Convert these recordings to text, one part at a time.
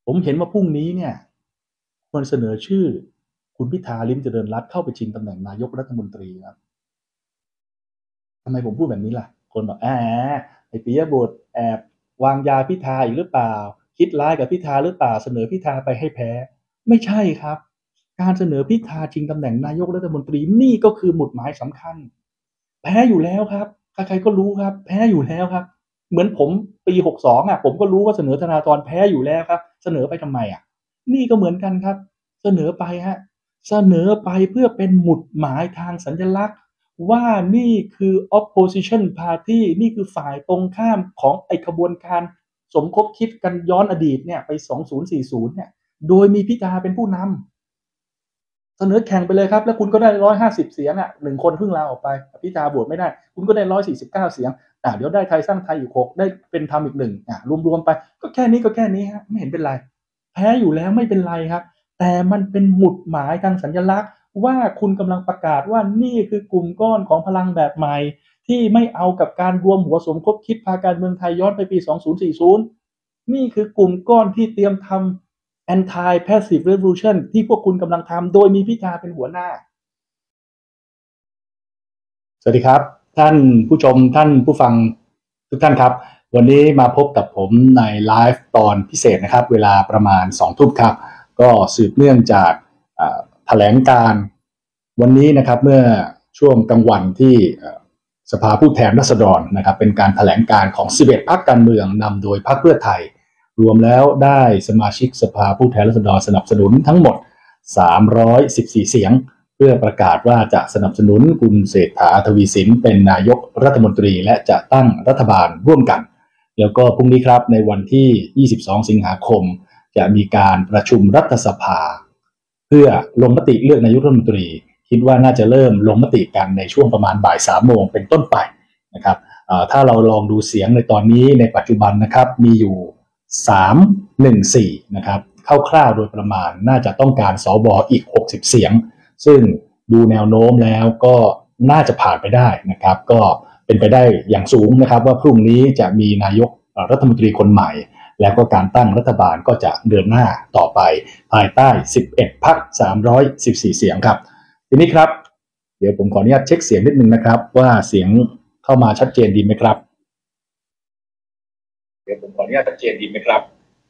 ผมเห็นว่าพรุ่งนี้เนี่ยควรเสนอชื่อคุณพิธาลิ้มเจริญรัตน์เข้าไปชิงตำแหน่งนายกรัฐมนตรีครับทำไมผมพูดแบบนี้ล่ะคนบอกไอ้ปิยบุตรแอบวางยาพิธาอีกหรือเปล่าคิดร้ายกับพิธาหรือเปล่าเสนอพิธาไปให้แพ้ไม่ใช่ครับการเสนอพิธาชิงตำแหน่งนายกรัฐมนตรีนี่ก็คือหมุดหมายสำคัญแพ้อยู่แล้วครับใครๆก็รู้ครับแพ้อยู่แล้วครับเหมือนผมปี62ผมก็รู้ว่าเสนอธนาธรแพ้อยู่แล้วครับเสนอไปทำไมนี่ก็เหมือนกันครับเสนอไปเสนอไปเพื่อเป็นหมุดหมายทางสัญลักษณ์ว่านี่คือ opposition party นี่คือฝ่ายตรงข้ามของไอ้ขบวนการสมคบคิดกันย้อนอดีตเนี่ยไป2040เนี่ยโดยมีพิธาเป็นผู้นำเสนอแข่งไปเลยครับแล้วคุณก็ได้150เสียง1คนเพิ่งลาออกไปพิธาโหวตไม่ได้คุณก็ได้149เสียงเดี๋ยวได้ไทยสร้างไทยอีก6ได้เป็นธรรมอีก1รวมๆไปก็แค่นี้ฮะไม่เห็นเป็นไรแพ้อยู่แล้วไม่เป็นไรครับแต่มันเป็นหมุดหมายทางสัญลักษณ์ว่าคุณกำลังประกาศว่านี่คือกลุ่มก้อนของพลังแบบใหม่ที่ไม่เอากับการรวมหัวสมคบคิดพาการเมืองไทยย้อนไปปี2040นี่คือกลุ่มก้อนที่เตรียมทำ anti passive revolution ที่พวกคุณกำลังทำโดยมีพิธาเป็นหัวหน้าสวัสดีครับท่านผู้ชมท่านผู้ฟังทุกท่านครับวันนี้มาพบกับผมในไลฟ์ตอนพิเศษนะครับเวลาประมาณ2 ทุ่มครับก็สืบเนื่องจากแถลงการวันนี้นะครับเมื่อช่วงกลางวันที่สภาผู้แทนราษฎรนะครับเป็นการแถลงการของ11พรรคการเมืองนำโดยพรรคเพื่อไทยรวมแล้วได้สมาชิกสภาผู้แทนราษฎรสนับสนุนทั้งหมด314เสียงเพื่อประกาศว่าจะสนับสนุนคุณเศรษฐาทวีสินเป็นนายกรัฐมนตรีและจะตั้งรัฐบาลร่วมกันแล้วก็พรุ่งนี้ครับในวันที่22สิงหาคมจะมีการประชุมรัฐสภาเพื่อลงมติเลือกนายกรัฐมนตรีคิดว่าน่าจะเริ่มลงมติกันในช่วงประมาณบ่าย3 โมงเป็นต้นไปนะครับถ้าเราลองดูเสียงในตอนนี้ในปัจจุบันนะครับมีอยู่314นะครับคร่าวๆโดยประมาณน่าจะต้องการสวอีก60เสียงซึ่งดูแนวโน้มแล้วก็น่าจะผ่านไปได้นะครับก็เป็นไปได้อย่างสูงนะครับว่าพรุ่งนี้จะมีนายกรัฐมนตรีคนใหม่แล้วก็การตั้งรัฐบาลก็จะเดินหน้าต่อไปภายใต้11พรรค314เสียงครับทีนี้ครับเดี๋ยวผมขออนุญาตเช็คเสียงนิดนึงนะครับว่าเสียงเข้ามาชัดเจนดีไหมครับเดี๋ยวผมขออนุญาตชัดเจนดีไหมครับ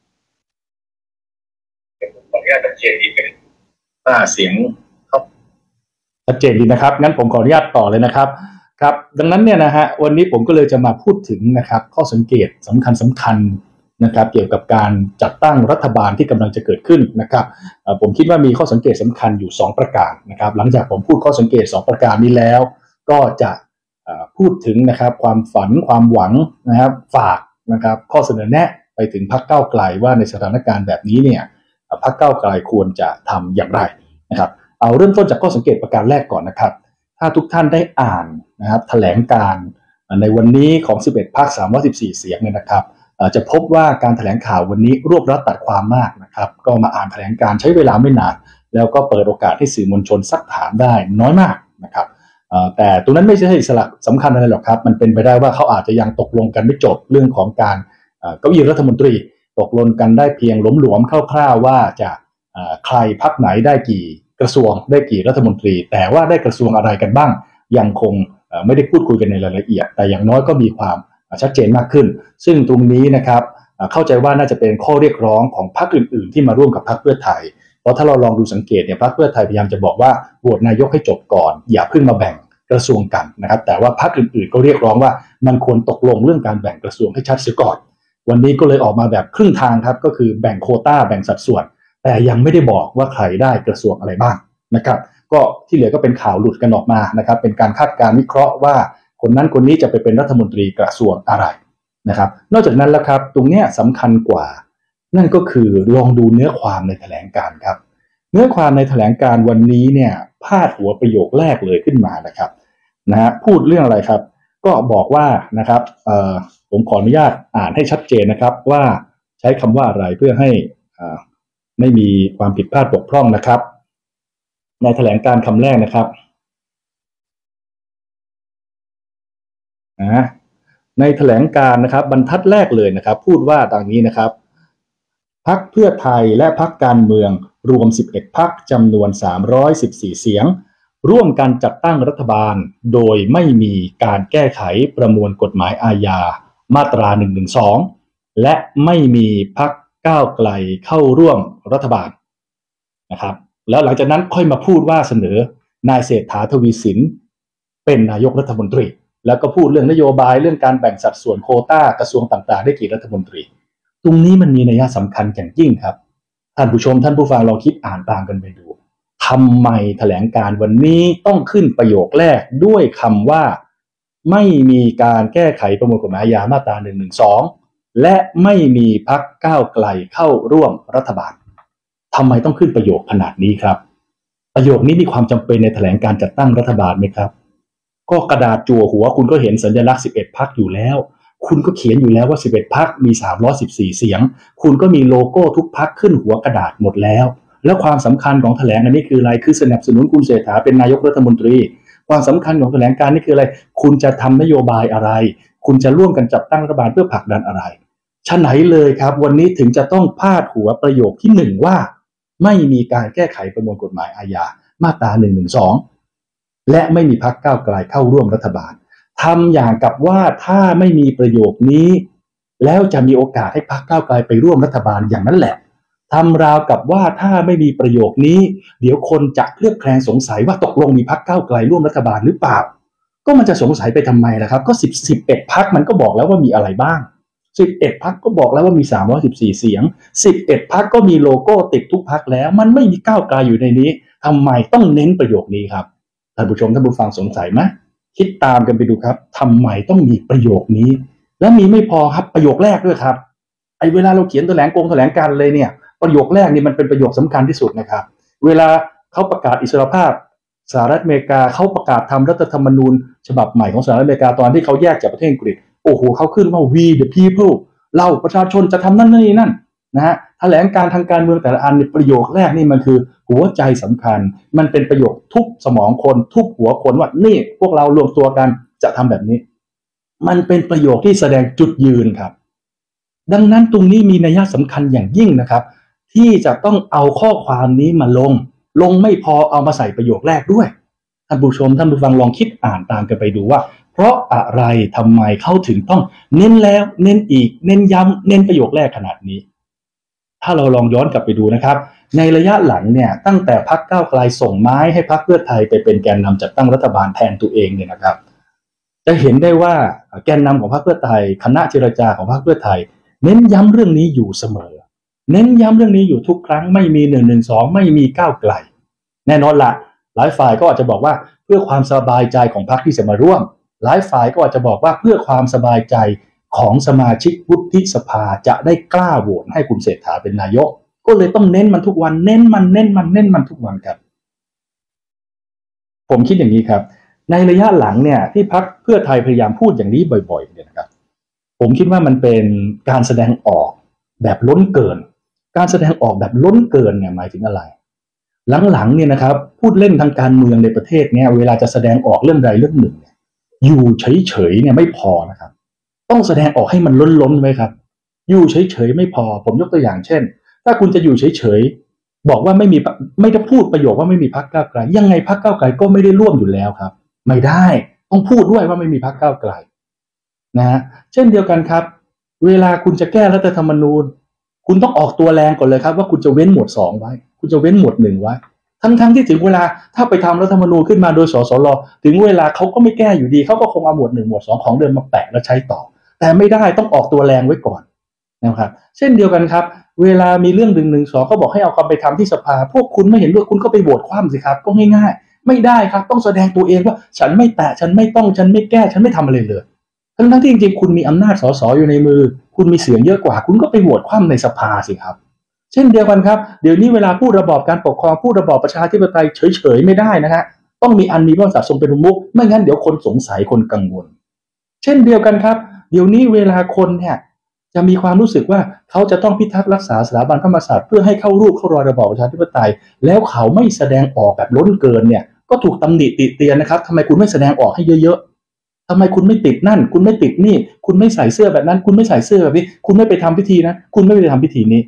ขออนุญาตชัดเจนดีไหมเสียงชัดเจนดีนะครับงั้นผมขออนุญาตต่อเลยนะครับครับดังนั้นเนี่ยนะฮะวันนี้ผมก็เลยจะมาพูดถึงนะครับข้อสังเกตสำคัญนะครับเกี่ยวกับการจัดตั้งรัฐบาลที่กำลังจะเกิดขึ้นนะครับผมคิดว่ามีข้อสังเกตสำคัญอยู่2ประการนะครับหลังจากผมพูดข้อสังเกต2ประการนี้แล้วก็จะพูดถึงนะครับความฝันความหวังนะครับฝากนะครับข้อเสนอแนะไปถึงพรรคก้าวไกลว่าในสถานการณ์แบบนี้เนี่ยพรรคก้าวไกลควรจะทำอย่างไรนะครับเอาเริ่มต้นจากข้อสังเกตประการแรกก่อนนะครับถ้าทุกท่านได้อ่านนะครับแถลงการในวันนี้ของ11พรรค314เสียงเนี่ยนะครับจะพบว่าการแถลงข่าววันนี้รวบรัดตัดความมากนะครับก็มาอ่านแถลงการใช้เวลาไม่นานแล้วก็เปิดโอกาสให้สื่อมวลชนซักถามได้น้อยมากนะครับแต่ตรงนั้นไม่ใช่สลักสำคัญอะไรหรอกครับมันเป็นไปได้ว่าเขาอาจจะยังตกลงกันไม่จบเรื่องของการเก้าอี้รัฐมนตรีตกลงกันได้เพียงหลวมๆคร่าวๆว่าจะใครพรรคไหนได้กี่กระทรวงได้กี่รัฐมนตรีแต่ว่าได้กระทรวงอะไรกันบ้างยังคงไม่ได้พูดคุยกันในรายละเอียดแต่อย่างน้อยก็มีความชัดเจนมากขึ้นซึ่งตรงนี้นะครับเข้าใจว่าน่าจะเป็นข้อเรียกร้องของพรรคอื่นๆที่มาร่วมกับพรรคเพื่อไทยเพราะถ้าเราลองดูสังเกตเนี่ยพรรคเพื่อไทยพยายามจะบอกว่าโหวตนายกให้จบก่อนอย่าเพิ่งมาแบ่งกระทรวงกันนะครับแต่ว่าพรรคอื่นๆก็เรียกร้องว่ามันควรตกลงเรื่องการแบ่งกระทรวงให้ชัดเสียก่อนวันนี้ก็เลยออกมาแบบครึ่งทางครับก็คือแบ่งโควต้าแบ่งสัดส่วนแต่ยังไม่ได้บอกว่าใครได้กระทรวงอะไรบ้างนะครับก็ที่เหลือก็เป็นข่าวหลุดกันออกมานะครับเป็นการคาดการณ์วิเคราะห์ว่าคนนั้นคนนี้จะไปเป็นรัฐมนตรีกระทรวงอะไรนะครับนอกจากนั้นแล้วครับตรงนี้สำคัญกว่านั่นก็คือลองดูเนื้อความในแถลงการครับเนื้อความในแถลงการวันนี้เนี่ยพาดหัวประโยคแรกเลยขึ้นมานะครับพูดเรื่องอะไรครับก็บอกว่านะครับผมขออนุญาตอ่านให้ชัดเจนนะครับว่าใช้คำว่าอะไรเพื่อให้ไม่มีความผิดพลาดบกพร่องนะครับในแถลงการคำแรกนะครับในแถลงการนะครับบรรทัดแรกเลยนะครับพูดว่าดังนี้นะครับพรรคเพื่อไทยและพรรคการเมืองรวม11พรรคจำนวน314เสียงร่วมกันจัดตั้งรัฐบาลโดยไม่มีการแก้ไขประมวลกฎหมายอาญามาตรา112และไม่มีพรรคก้าวไกลเข้าร่วมรัฐบาลนะครับแล้วหลังจากนั้นค่อยมาพูดว่าเสนอนายเศรษฐาทวีสินเป็นนายกรัฐมนตรีแล้วก็พูดเรื่องนโยบายเรื่องการแบ่งสัดส่วนโควต้ากระทรวงต่างๆได้กี่รัฐมนตรีตรงนี้มันมีนัยสำคัญอย่างยิ่งครับท่านผู้ชมท่านผู้ฟังลองคิดอ่านตามกันไปดูทำไมแถลงการวันนี้ต้องขึ้นประโยคแรกด้วยคำว่าไม่มีการแก้ไขประมวลกฎหมายอาญามาตรา112และไม่มีพรรคก้าวไกลเข้าร่วมรัฐบาลทำไมต้องขึ้นประโยคขนาดนี้ครับประโยคนี้มีความจำเป็นในแถลงการจัดตั้งรัฐบาลไหมครับก็กระดาษจั่วหัวคุณก็เห็นสัญลักษณ์11พรรคอยู่แล้วคุณก็เขียนอยู่แล้วว่า11พรรคมี314เสียงคุณก็มีโลโก้ทุกพรรคขึ้นหัวกระดาษหมดแล้วแล้วความสำคัญของแถลงอันนี้คืออะไรคือสนับสนุนคุณเศรษฐาเป็นนายกรัฐมนตรีความสำคัญของแถลงการนี่คืออะไรคุณจะทำนโยบายอะไรคุณจะร่วมกันจัดตั้งรัฐบาลเพื่อผลักดันอะไรฉะไหนเลยครับวันนี้ถึงจะต้องพาดหัวประโยคที่1ว่าไม่มีการแก้ไขประมวลกฎหมายอาญามาตรา112และไม่มีพรรคก้าวไกลเข้าร่วมรัฐบาลทำอย่างกับว่าถ้าไม่มีประโยคนี้แล้วจะมีโอกาสให้พรรคก้าวไกลไปร่วมรัฐบาลอย่างนั้นแหละทำราวกับว่าถ้าไม่มีประโยคนี้เดี๋ยวคนจะเคลือบแคลงสงสัยว่าตกลงมีพรรคก้าวไกลร่วมรัฐบาลหรือเปล่าก็มันจะสงสัยไปทำไมล่ะครับก็11พรรคมันก็บอกแล้วว่ามีอะไรบ้าง11พรรคก็บอกแล้วว่ามี314เสียง11พรรคก็มีโลโก้ติดทุกพรรคแล้วมันไม่มีก้าวไกลอยู่ในนี้ทำไมต้องเน้นประโยคนี้ครับท่านผู้ชมท่านผู้ฟังสงสัยไหมคิดตามกันไปดูครับทำไมต้องมีประโยคนี้และมีไม่พอครับประโยคแรกด้วยครับไอ้เวลาเราเขียนแถลงการเลยเนี่ยประโยคแรกนี่มันเป็นประโยคสำคัญที่สุดนะครับเวลาเขาประกาศอิสรภาพสหรัฐอเมริกาเขาประกาศทำรัฐธรรมนูญฉบับใหม่ของสหรัฐอเมริกาตอนที่เขาแยกจากประเทศอังกฤษโอ้โหเขาขึ้นว่า we the people เราประชาชนจะทำนั่นนะฮะแถลงการทางการเมืองแต่ละอันในประโยคแรกนี่มันคือหัวใจสำคัญมันเป็นประโยคทุบสมองคนทุบหัวคนว่านี่พวกเรารวมตัวกันจะทำแบบนี้มันเป็นประโยคที่แสดงจุดยืนครับดังนั้นตรงนี้มีนัยสำคัญอย่างยิ่งนะครับที่จะต้องเอาข้อความนี้มาลงไม่พอเอามาใส่ประโยคแรกด้วยท่านผู้ชมท่านผู้ฟังลองคิดอ่านตามกันไปดูว่าเพราะอะไรทำไมเขาถึงต้องเน้นแล้วเน้นอีกเน้นย้ำเน้นประโยคแรกขนาดนี้ถ้าเราลองย้อนกลับไปดูนะครับในระยะหลังเนี่ยตั้งแต่พรรคก้าวไกลส่งไม้ให้พรรคเพื่อไทยไปเป็นแกนนำจัดตั้งรัฐบาลแทนตัวเองเนี่ยนะครับจะเห็นได้ว่าแกนนำของพรรคเพื่อไทยคณะเจรจาของพรรคเพื่อไทยเน้นย้ำเรื่องนี้อยู่เสมอเน้นย้ำเรื่องนี้อยู่ทุกครั้งไม่มี112ไม่มีก้าวไกลแน่นอนละหลายฝ่ายก็อาจจะบอกว่าเพื่อความสบายใจของพรรคที่จะมาร่วมหลายฝ่ายก็อาจจะบอกว่าเพื่อความสบายใจของสมาชิกวุฒิสภาจะได้กล้าโหวตให้คุณเศรษฐาเป็นนายกก็เลยต้องเน้นมันทุกวันเน้นมันทุกวันครับผมคิดอย่างนี้ครับในระยะหลังเนี่ยที่พรรคเพื่อไทยพยายามพูดอย่างนี้บ่อยๆเนี่ยนะครับผมคิดว่ามันเป็นการแสดงออกแบบล้นเกินการแสดงออกแบบล้นเกินเนี่ยหมายถึงอะไรหลังๆเนี่ยนะครับพูดเล่นทางการเมืองในประเทศเนี่ยเวลาจะแสดงออกเรื่องใดเรื่องหนึ่งเนี่ยอยู่เฉยๆเนี่ยไม่พอนะครับต้องแสดงออกให้มันล้นๆไว้ครับอยู่เฉยๆไม่พอผมยกตัวอย่างเช่นถ้าคุณจะอยู่เฉยๆบอกว่าไม่ได้พูดประโยคว่าไม่มีพรรคก้าวไกลยังไงพรรคก้าวไกลก็ไม่ได้ร่วมอยู่แล้วครับไม่ได้ต้องพูดด้วยว่าไม่มีพรรคก้าวไกลนะฮะเช่นเดียวกันครับเวลาคุณจะแก้รัฐธรรมนูญคุณต้องออกตัวแรงก่อนเลยครับว่าคุณจะเว้นหมวด2ไว้คุณจะเว้นหมวด1ไว้ทั้งที่ถึงเวลาถ้าไปทำรัฐธรรมนูญขึ้นมาโดยสสรถึงเวลาเขาก็ไม่แก้อยู่ดีเขาก็คงเอาหมวด1หมวด2ของเดิมมาแปะแล้วใช้ต่อแต่ไม่ได้ต้องออกตัวแรงไว้ก่อนนะครับเช่นเดียวกันครับเวลามีเรื่อง112ก็บอกให้เอาไปทำที่สภาพวกคุณไม่เห็นด้วยคุณก็ไปโหวตคว่ำสิครับก็ง่ายๆไม่ได้ครับต้องแสดงตัวเองว่าฉันไม่แตะฉันไม่ต้องฉันไม่แก้ฉันไม่ทำอะไรเลยทั้งที่จริงๆคุณมีอำนาจสสอยู่ในมือคุณมีเสียงเยอะกว่าคุณก็ไปโหวตคว่ำในสภาสิครับเช่นเดียวกันครับเดี๋ยวนี้เวลาพูดระบอบการปกครองพูดระบอบประชาธิปไตยเฉยๆไม่ได้นะฮะต้องมีมีพระมหากษัตริย์ทรงเป็นประมุขไม่งั้นเดี๋ยวคนสงสัยคนกังวลเช่นเดียวกันครับเดี๋ยวนี้เวลาคนเนี่ยจะมีความรู้สึกว่าเขาจะต้องพิทักษ์รักษาสถาบันพระมหากษัตริย์เพื่อให้เข้ารูปเข้ารอยระบอบประชาธิปไตยแล้วเขาไม่แสดงออกแบบล้นเกินเนี่ยก็ถูกตำหนิติเตียนนะครับทำไมคุณไม่แสดงออกให้เยอะๆทำไมคุณไม่ติดนั่นคุณไม่ติดนี่คุณไม่ใส่เสื้อแบบนั้นคุณไม่ใส่เสื้อแบบนี้คุณไม่ไปทำพิธีนะคุณไม่ไปทำพิธีนี้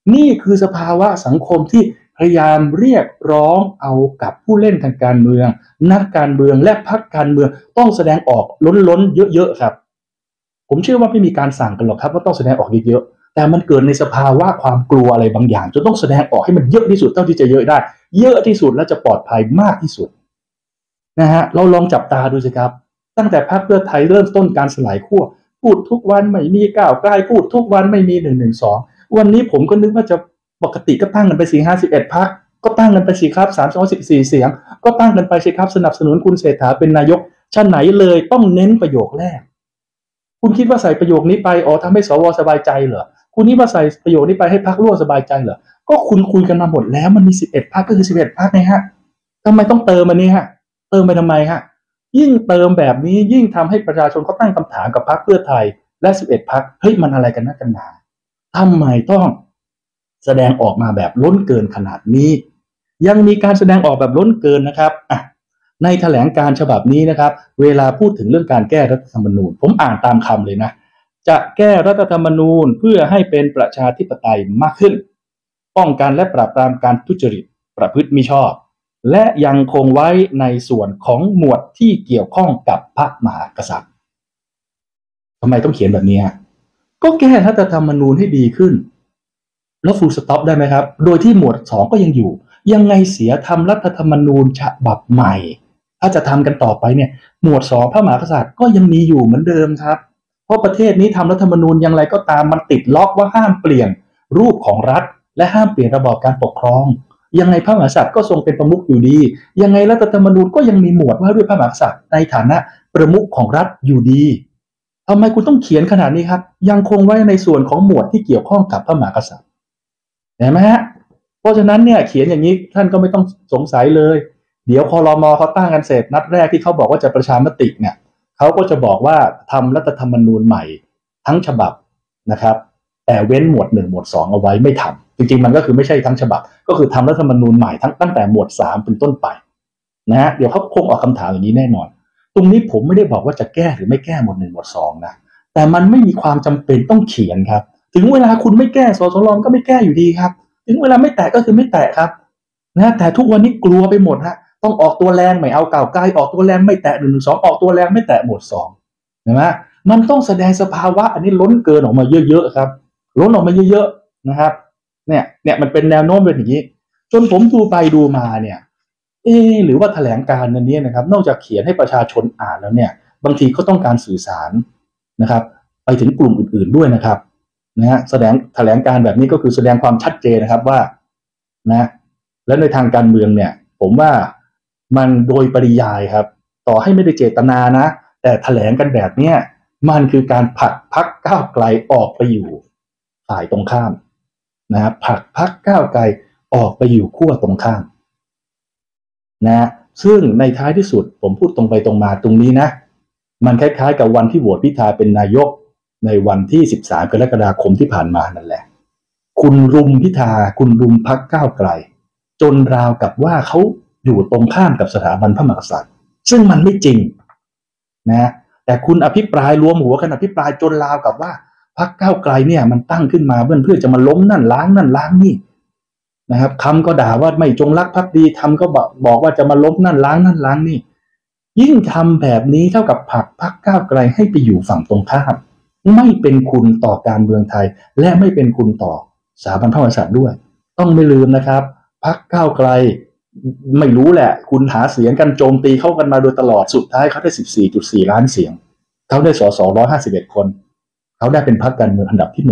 นี่คือสภาวะสังคมที่พยายามเรียกร้องเอากับผู้เล่นทางการเมืองนักการเมืองและพรรคการเมืองต้องแสดงออกล้นๆเยอะๆครับผมเชื่อว่าไม่มีการสั่งกันหรอกครับว่าต้องแสดงออกเยอะๆแต่มันเกิดในสภาวะความกลัวอะไรบางอย่างจนต้องแสดงออกให้มันเยอะที่สุดเท่าที่จะเยอะได้เยอะที่สุดและจะปลอดภัยมากที่สุดนะฮะเราลองจับตาดูสิครับตั้งแต่พรรคเพื่อไทยเริ่มต้นการสลายขั้วพูดทุกวันไม่มีก้าวไกลพูดทุกวันไม่มี112วันนี้ผมก็นึกว่าจะปกติก็ตั้งกันไป4-51 พรรคก็ตั้งกันไปสิครับ314 เสียงก็ตั้งกันไปสิครับสนับสนุนคุณเศรษฐาเป็นนายกชั้นไหนเลยต้องเน้นประโยคแรกคุณคิดว่าใส่ประโยคนี้ไปทำให้สวสบายใจเหรอคุณคิดว่าใส่ประโยคนี้ไปให้พรรคร่วมสบายใจเหรอก็คุณคุยกันมาหมดแล้วมันมี11 พรรคก็คือ11 พรรคไงฮะทำไมต้องเติมอันนี้ฮะเติมไปทำไมฮะยิ่งเติมแบบนี้ยิ่งทำให้ประชาชนเขาตั้งคำถามกับพรรคเพื่อไทยและ11 พรรคเฮ้ยมันอะไรกันนักกันหนาทำไมต้องแสดงออกมาแบบล้นเกินขนาดนี้ยังมีการแสดงออกแบบล้นเกินนะครับในแถลงการฉบับนี้นะครับเวลาพูดถึงเรื่องการแก้รัฐธรรมนูญผมอ่านตามคำเลยนะจะแก้รัฐธรรมนูญเพื่อให้เป็นประชาธิปไตยมากขึ้นป้องกันและปราบปรามการทุจริตประพฤติมิชอบและยังคงไว้ในส่วนของหมวดที่เกี่ยวข้องกับพระมหากษัตริย์ทำไมต้องเขียนแบบนี้ก็แก้รัฐธรรมนูญให้ดีขึ้นแล้วฟูลสต็อปได้ไหมครับโดยที่หมวด2ก็ยังอยู่ยังไงเสียทำรัฐธรรมนูญฉบับใหม่ถ้าจะทำกันต่อไปเนี่ยหมวด2พระมหากษัตริย์ก็ยังมีอยู่เหมือนเดิมครับเพราะประเทศนี้ทำรัฐธรรมนูญอย่างไรก็ตามมันติดล็อกว่าห้ามเปลี่ยนรูปของรัฐและห้ามเปลี่ยนระบอบการปกครองยังไงพระมหากษัตริย์ก็ทรงเป็นประมุขอยู่ดียังไงรัฐธรรมนูญก็ยังมีหมวดว่าด้วยพระมหากษัตริย์ในฐานะประมุขของรัฐอยู่ดีทำไมคุณต้องเขียนขนาดนี้ครับยังคงไว้ในส่วนของหมวดที่เกี่ยวข้องกับพระมหากษัตริย์เห็นไหมฮะเพราะฉะนั้นเนี่ยเขียนอย่างนี้ท่านก็ไม่ต้องสงสัยเลยเดี๋ยวครม.เขาตั้งกันเสร็จนัดแรกที่เขาบอกว่าจะประชามติเนี่ยเขาก็จะบอกว่าทำรัฐธรรมนูญใหม่ทั้งฉบับนะครับแต่เว้นหมวด1หมวด2เอาไว้ไม่ทำจริงๆมันก็คือไม่ใช่ทั้งฉบับก็คือทำรัฐธรรมนูญใหม่ตั้งแต่หมวด3เป็นต้นไปนะฮะเดี๋ยวเขาคงออกคำถามอย่างนี้แน่นอนตรงนี้ผมไม่ได้บอกว่าจะแก้หรือไม่แก้หมวด1หมวด2นะแต่มันไม่มีความจำเป็นต้องเขียนครับถึงเวลาคุณไม่แก้สสรก็ไม่แก้อยู่ดีครับถึงเวลาไม่แตะก็คือไม่แตะครับนะแต่ทุกวันนี้กลัวไปหมดฮะต้องออกตัวแรงไม่เอาก้าวไกลออกตัวแรงไม่แตะ112ออกตัวแรงไม่แตะหมวด2เห็นไหมมันต้องแสดงสภาวะอันนี้ล้นเกินออกมาเยอะๆครับล้นออกมาเยอะๆนะครับเนี่ยมันเป็นแนวโน้มเป็นอย่างนี้จนผมดูไปดูมาเนี่ยหรือว่าแถลงการณ์นี้นะครับนอกจากเขียนให้ประชาชนอ่านแล้วเนี่ยบางทีก็ต้องการสื่อสารนะครับไปถึงกลุ่มอื่นๆด้วยนะครับนะฮะแถลงการแบบนี้ก็คือแสดงความชัดเจนนะครับว่านะและในทางการเมืองเนี่ยผมว่ามันโดยปริยายครับต่อให้ไม่ได้เจตนานะแต่แถลงกันแบบเนี้ยมันคือการผลักพรรคก้าวไกลออกไปอยู่ฝ่ายตรงข้ามนะครับผลักพรรคก้าวไกลออกไปอยู่ขั้วตรงข้ามนะซึ่งในท้ายที่สุดผมพูดตรงไปตรงมาตรงนี้นะมันคล้ายๆกับวันที่โหวตพิธาเป็นนายกในวันที่13 กรกฎาคมที่ผ่านมานั่นแหละคุณรุมพิธาคุณรุมพรรคก้าวไกลจนราวกับว่าเขาอยู่ตรงข้ามกับสถาบันพระมหากษัตริย์ซึ่งมันไม่จริงนะแต่คุณอภิปรายรวมหัวกันอภิปรายจนราวกับว่าพรรคก้าวไกลเนี่ยมันตั้งขึ้นมาเพื่อจะมาล้มนั่นล้างนั่นล้างนี่นะครับคำก็ด่าว่าไม่จงรักภักดีทำก็บอกว่าจะมาล้มนั่นล้างนั่นล้างนี่ยิ่งทำแบบนี้เท่ากับผลักพรรคก้าวไกลให้ไปอยู่ฝั่งตรงข้ามไม่เป็นคุณต่อการเมืองไทยและไม่เป็นคุณต่อสถาบันพระมหากษัตริย์ด้วยต้องไม่ลืมนะครับพรรคก้าวไกลไม่รู้แหละคุณหาเสียงกันโจมตีเข้ากันมาโดยตลอดสุดท้ายเขาได้ 14.4 ล้านเสียงเขาได้สส151 คนเขาได้เป็นพรรคการเมืองอันดับที่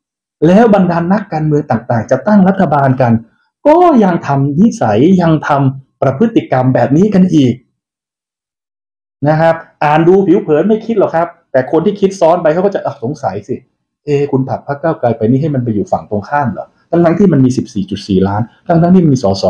1แล้วบรรดานักการเมืองต่างๆจะตั้งรัฐบาลกันก็ยังทำนิสัยยังทำประพฤติกรรมแบบนี้กันอีกนะครับอ่านดูผิวเผินไม่คิดหรอกครับแต่คนที่คิดซ้อนไปเขาก็จะสงสัยสิคุณผลักพรรคก้าวไกลไปนี่ให้มันไปอยู่ฝั่งตรงข้ามเหรอทั้งที่มันมี 14.4 ล้านทั้งที่มันมีสส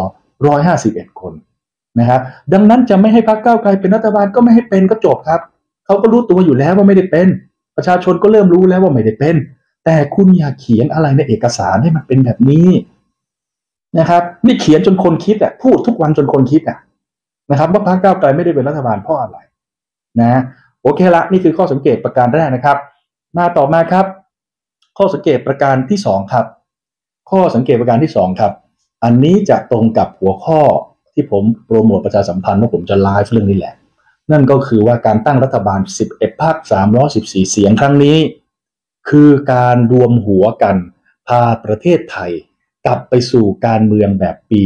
151 คนนะครับดังนั้นจะไม่ให้พรรคก้าวไกลเป็นรัฐบาลก็ไม่ให้เป็นก็จบครับเขาก็รู้ตัวอยู่แล้วว่าไม่ได้เป็นประชาชนก็เริ่มรู้แล้วว่าไม่ได้เป็นแต่คุณอย่าเขียนอะไรในเอกสารให้มันเป็นแบบนี้นะครับนี่เขียนจนคนคิดพูดทุกวันจนคนคิดนะครับว่าพรรคก้าวไกลไม่ได้เป็นรัฐบาลเพราะอะไรนะโอเคละนี่คือข้อสังเกตประการแรกนะครับมาต่อมาครับข้อสังเกตประการที่2ครับข้อสังเกตประการที่2ครับอันนี้จะตรงกับหัวข้อที่ผมโปรโมทประชาสัมพันธ์ว่าผมจะไลฟ์เรื่องนี้แหละนั่นก็คือว่าการตั้งรัฐบาล11พรรค314เสียงครั้งนี้คือการรวมหัวกันพาประเทศไทยกลับไปสู่การเมืองแบบปี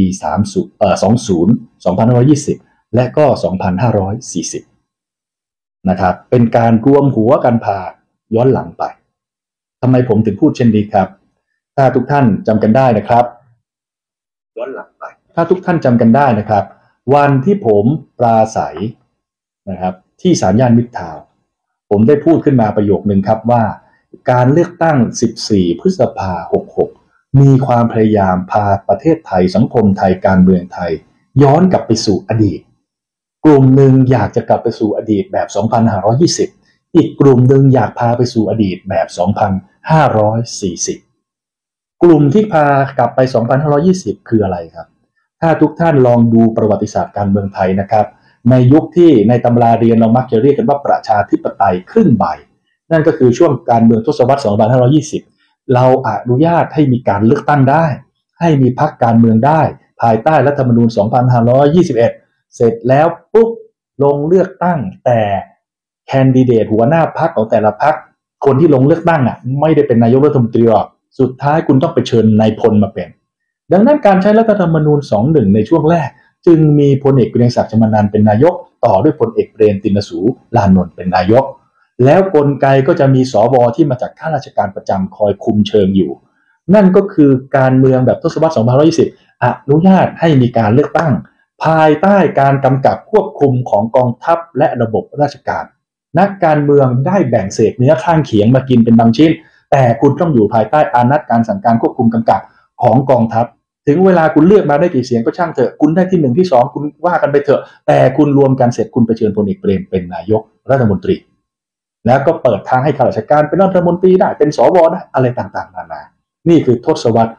2520และก็2540นะครับเป็นการรวมหัวกันพาย้อนหลังไปทำไมผมถึงพูดเช่นนี้ครับถ้าทุกท่านจำกันได้นะครับย้อนหลังไปถ้าทุกท่านจำกันได้นะครับวันที่ผมปราศัยนะครับที่ศาลย่านมิตรทาวน์ผมได้พูดขึ้นมาประโยคนึงครับว่าการเลือกตั้ง14พฤษภาคม66มีความพยายามพาประเทศไทยสังคมไทยการเมืองไทยย้อนกลับไปสู่อดีตกลุ่มหนึ่งอยากจะกลับไปสู่อดีตแบบ2520อีกกลุ่มหนึ่งอยากพาไปสู่อดีตแบบ2540กลุ่มที่พากลับไป2520คืออะไรครับถ้าทุกท่านลองดูประวัติศาสตร์การเมืองไทยนะครับในยุคที่ในตำราเรียนเรามักจะเรียกกันว่าประชาธิปไตยครึ่งใบนั่นก็คือช่วงการเมืองทศวรรษ2520เราอนุญาตให้มีการเลือกตั้งได้ให้มีพรรคการเมืองได้ภายใต้รัฐธรรมนูญ2521เสร็จแล้วปุ๊บลงเลือกตั้งแต่แคนดิเดตหัวหน้าพรรคของแต่ละพรรคคนที่ลงเลือกตั้งไม่ได้เป็นนายกรัฐมนตรีหรอกสุดท้ายคุณต้องไปเชิญนายพลมาเป็นดังนั้นการใช้รัฐธรรมนูญ21ในช่วงแรกจึงมีพลเอกเกรียงศักดิ์ ชมานันท์เป็นนายกต่อด้วยพลเอกเปรมติณสูลานนท์เป็นนายกแล้วกลไกก็จะมีสวที่มาจากข้าราชการประจำคอยคุมเชิงอยู่นั่นก็คือการเมืองแบบทศวรรษ2520อนุญาตให้มีการเลือกตั้งภายใต้การกำกับควบคุมของกองทัพและระบบราชการนักการเมืองได้แบ่งเศษเนื้อข้างเคียงมากินเป็นบางชิ้นแต่คุณต้องอยู่ภายใต้อานัตการสั่งการควบคุมกำกับของกองทัพถึงเวลาคุณเลือกมาได้กี่เสียงก็ช่างเถอะคุณได้ที่1ที่2คุณว่ากันไปเถอะแต่คุณรวมกันเสร็จคุณไปเชิญพลเอกเปรมเป็นนายกรัฐมนตรีแล้วก็เปิดทางให้ข้าราชการเป็นรัฐมนตรีได้เป็นสวได้อะไรต่างๆนานานี่คือทศวรรษ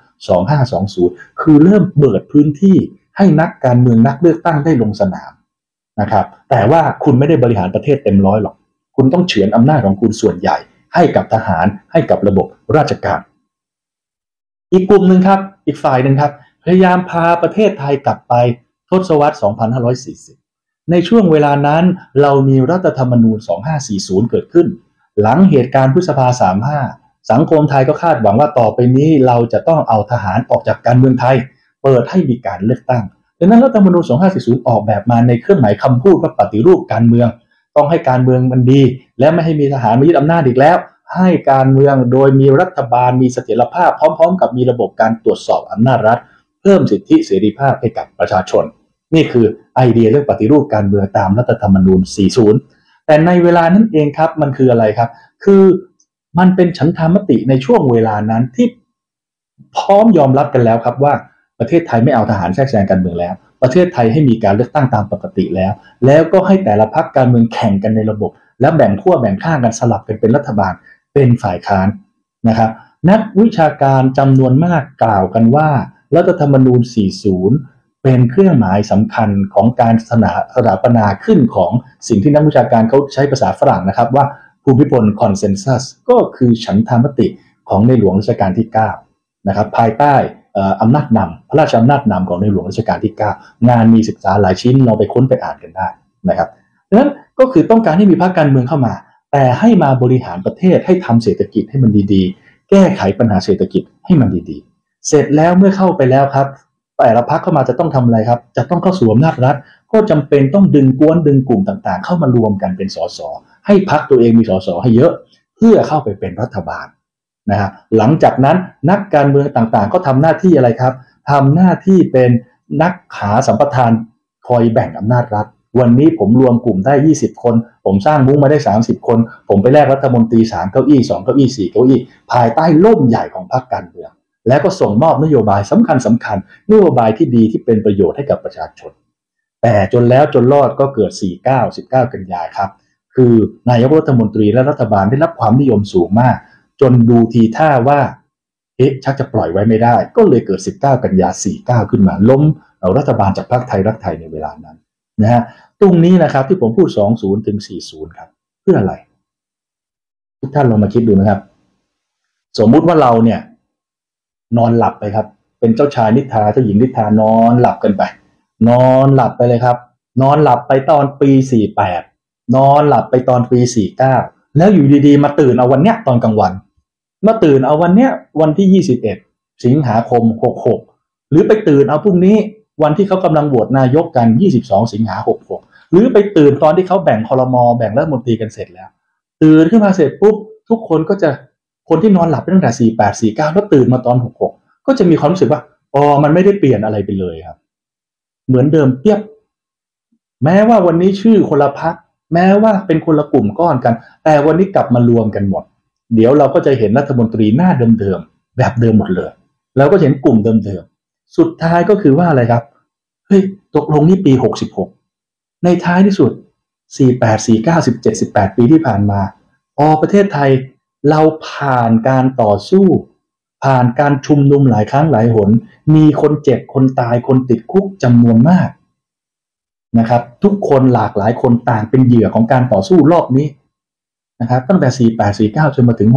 2520คือเริ่มเปิดพื้นที่ให้นักการเมืองนักเลือกตั้งได้ลงสนามนะครับแต่ว่าคุณไม่ได้บริหารประเทศเต็มร้อยหรอกคุณต้องเฉือนอำนาจของคุณส่วนใหญ่ให้กับทหารให้กับระบบราชการอีกกลุ่มหนึ่งครับอีกฝ่ายหนึ่งครับพยายามพาประเทศไทยกลับไปทศวรรษ2540ในช่วงเวลานั้นเรามีรัฐธรรมนูญ2540เกิดขึ้นหลังเหตุการณ์พฤษภา35สังคมไทยก็คาดหวังว่าต่อไปนี้เราจะต้องเอาทหารออกจากการเมืองไทยเปิดให้มีการเลือกตั้งดังนั้นรัฐธรรมนูญ2540ออกแบบมาในเครื่องหมายคำพูดว่าปฏิรูปการเมืองต้องให้การเมืองมันดีและไม่ให้มีทหารมายึดอำนาจอีกแล้วให้การเมืองโดยมีรัฐบาลมีเสถียรภาพพร้อมๆกับมีระบบการตรวจสอบอำนาจรัฐเพิ่มสิทธิเสรีภาพให้กับประชาชนนี่คือไอเดียเรื่องปฏิรูปการเมืองตามรัฐธรรมนูญ40แต่ในเวลานั้นเองครับมันคืออะไรครับคือมันเป็นฉันทามติในช่วงเวลานั้นที่พร้อมยอมรับกันแล้วครับว่าประเทศไทยไม่เอาทหารแทรกแซงการเมืองแล้วประเทศไทยให้มีการเลือกตั้งตามปกติแล้วก็ให้แต่ละพรรคการเมืองแข่งกันในระบบแล้วแบ่งขั้วแบ่งข้างกันสลับกันเป็นรัฐบาลเป็นฝ่ายค้านนะครับนักวิชาการจำนวนมากกล่าวกันว่ารัฐธรรมนูญ40เป็นเครื่องหมายสำคัญของการสถาปนาขึ้นของสิ่งที่นักวิชาการเขาใช้ภาษาฝรั่งนะครับว่าภูมิพลคอนเซนแซสก็คือฉันทามติของในหลวงรัชกาลที่9นะครับภายใต้อำนาจนำพระราชอำนาจนำของในหลวงรัชกาลที่9งานมีศึกษาหลายชิ้นเราไปค้นไปอ่านกันได้นะครับดังนั้นก็คือต้องการให้มีพรรคการเมืองเข้ามาแต่ให้มาบริหารประเทศให้ทำเศรษฐกิจให้มันดีๆแก้ไขปัญหาเศรษฐกิจให้มันดีๆเสร็จแล้วเมื่อเข้าไปแล้วครับแต่ละพรรคเข้ามาจะต้องทำอะไรครับจะต้องเข้าสู่อำนาจรัฐก็จำเป็นต้องดึงกวนดึงกลุ่มต่างๆเข้ามารวมกันเป็นสสให้พรรคตัวเองมีสสให้เยอะเพื่อเข้าไปเป็นรัฐบาลนะฮะหลังจากนั้นนักการเมืองต่างๆก็ทำหน้าที่อะไรครับทำหน้าที่เป็นนักหาสัมปทานคอยแบ่งอำนาจรัฐวันนี้ผมรวมกลุ่มได้20คนผมสร้างมุ้งมาได้30คนผมไปแลกรัฐมนตรี3เก้าอี้2เก้าอี้4เก้าอี้ภายใต้ร่มใหญ่ของพรรคการเมืองแล้วก็ส่งมอบนโยบายสำคัญนโยบายที่ดีที่เป็นประโยชน์ให้กับประชาชนแต่จนแล้วจนรอดก็เกิด19กันยายนครับคือนายกรัฐมนตรีและรัฐบาลได้รับความนิยมสูงมากจนดูทีท่าว่าชักจะปล่อยไว้ไม่ได้ก็เลยเกิด19กันยายน49ขึ้นมาล้มรัฐบาลจากพรรคไทยรักไทยในเวลานั้นนะฮะตรงนี้นะครับที่ผมพูด20ถึง40ครับเพื่ออะไรทุกท่านลองมาคิดดูนะครับสมมุติว่าเราเนี่ยนอนหลับไปครับเป็นเจ้าชายนิทราเจ้าหญิงนิทรานอนหลับกันไปนอนหลับไปเลยครับนอนหลับไปตอนปี48นอนหลับไปตอนปี49แล้วอยู่ดีๆมาตื่นเอาวันเนี้ยตอนกลางวันมาตื่นเอาวันเนี้ยวันที่21สิงหาคม66หรือไปตื่นเอาพรุ่งนี้วันที่เขากำลังโหวตนายกกัน22สิงหา66หรือไปตื่นตอนที่เขาแบ่งครม.แบ่งรัฐมนตรีกันเสร็จแล้วตื่นขึ้นมาเสร็จปุ๊บทุกคนก็จะคนที่นอนหลับไปตั้งแต่48 49แล้วตื่นมาตอน66ก็จะมีความรู้สึกว่ามันไม่ได้เปลี่ยนอะไรไปเลยครับเหมือนเดิมเปียบแม้ว่าวันนี้ชื่อคนละพรรคแม้ว่าเป็นคนละกลุ่มก้อนกันแต่วันนี้กลับมารวมกันหมดเดี๋ยวเราก็จะเห็นรัฐมนตรีหน้าเดิมๆแบบเดิมหมดเลยแล้วก็เห็นกลุ่มเดิมๆสุดท้ายก็คือว่าอะไรครับเฮ้ยตกลงนี่ปี66ในท้ายที่สุด48 49 17 18ปีที่ผ่านมาประเทศไทยเราผ่านการต่อสู้ผ่านการชุมนุมหลายครั้งหลายหนมีคนเจ็บคนตายคนติดคุกจำนวนมากนะครับทุกคนหลากหลายคนต่างเป็นเหยื่อของการต่อสู้รอบนี้นะครับตั้งแต่48 49จนมาถึง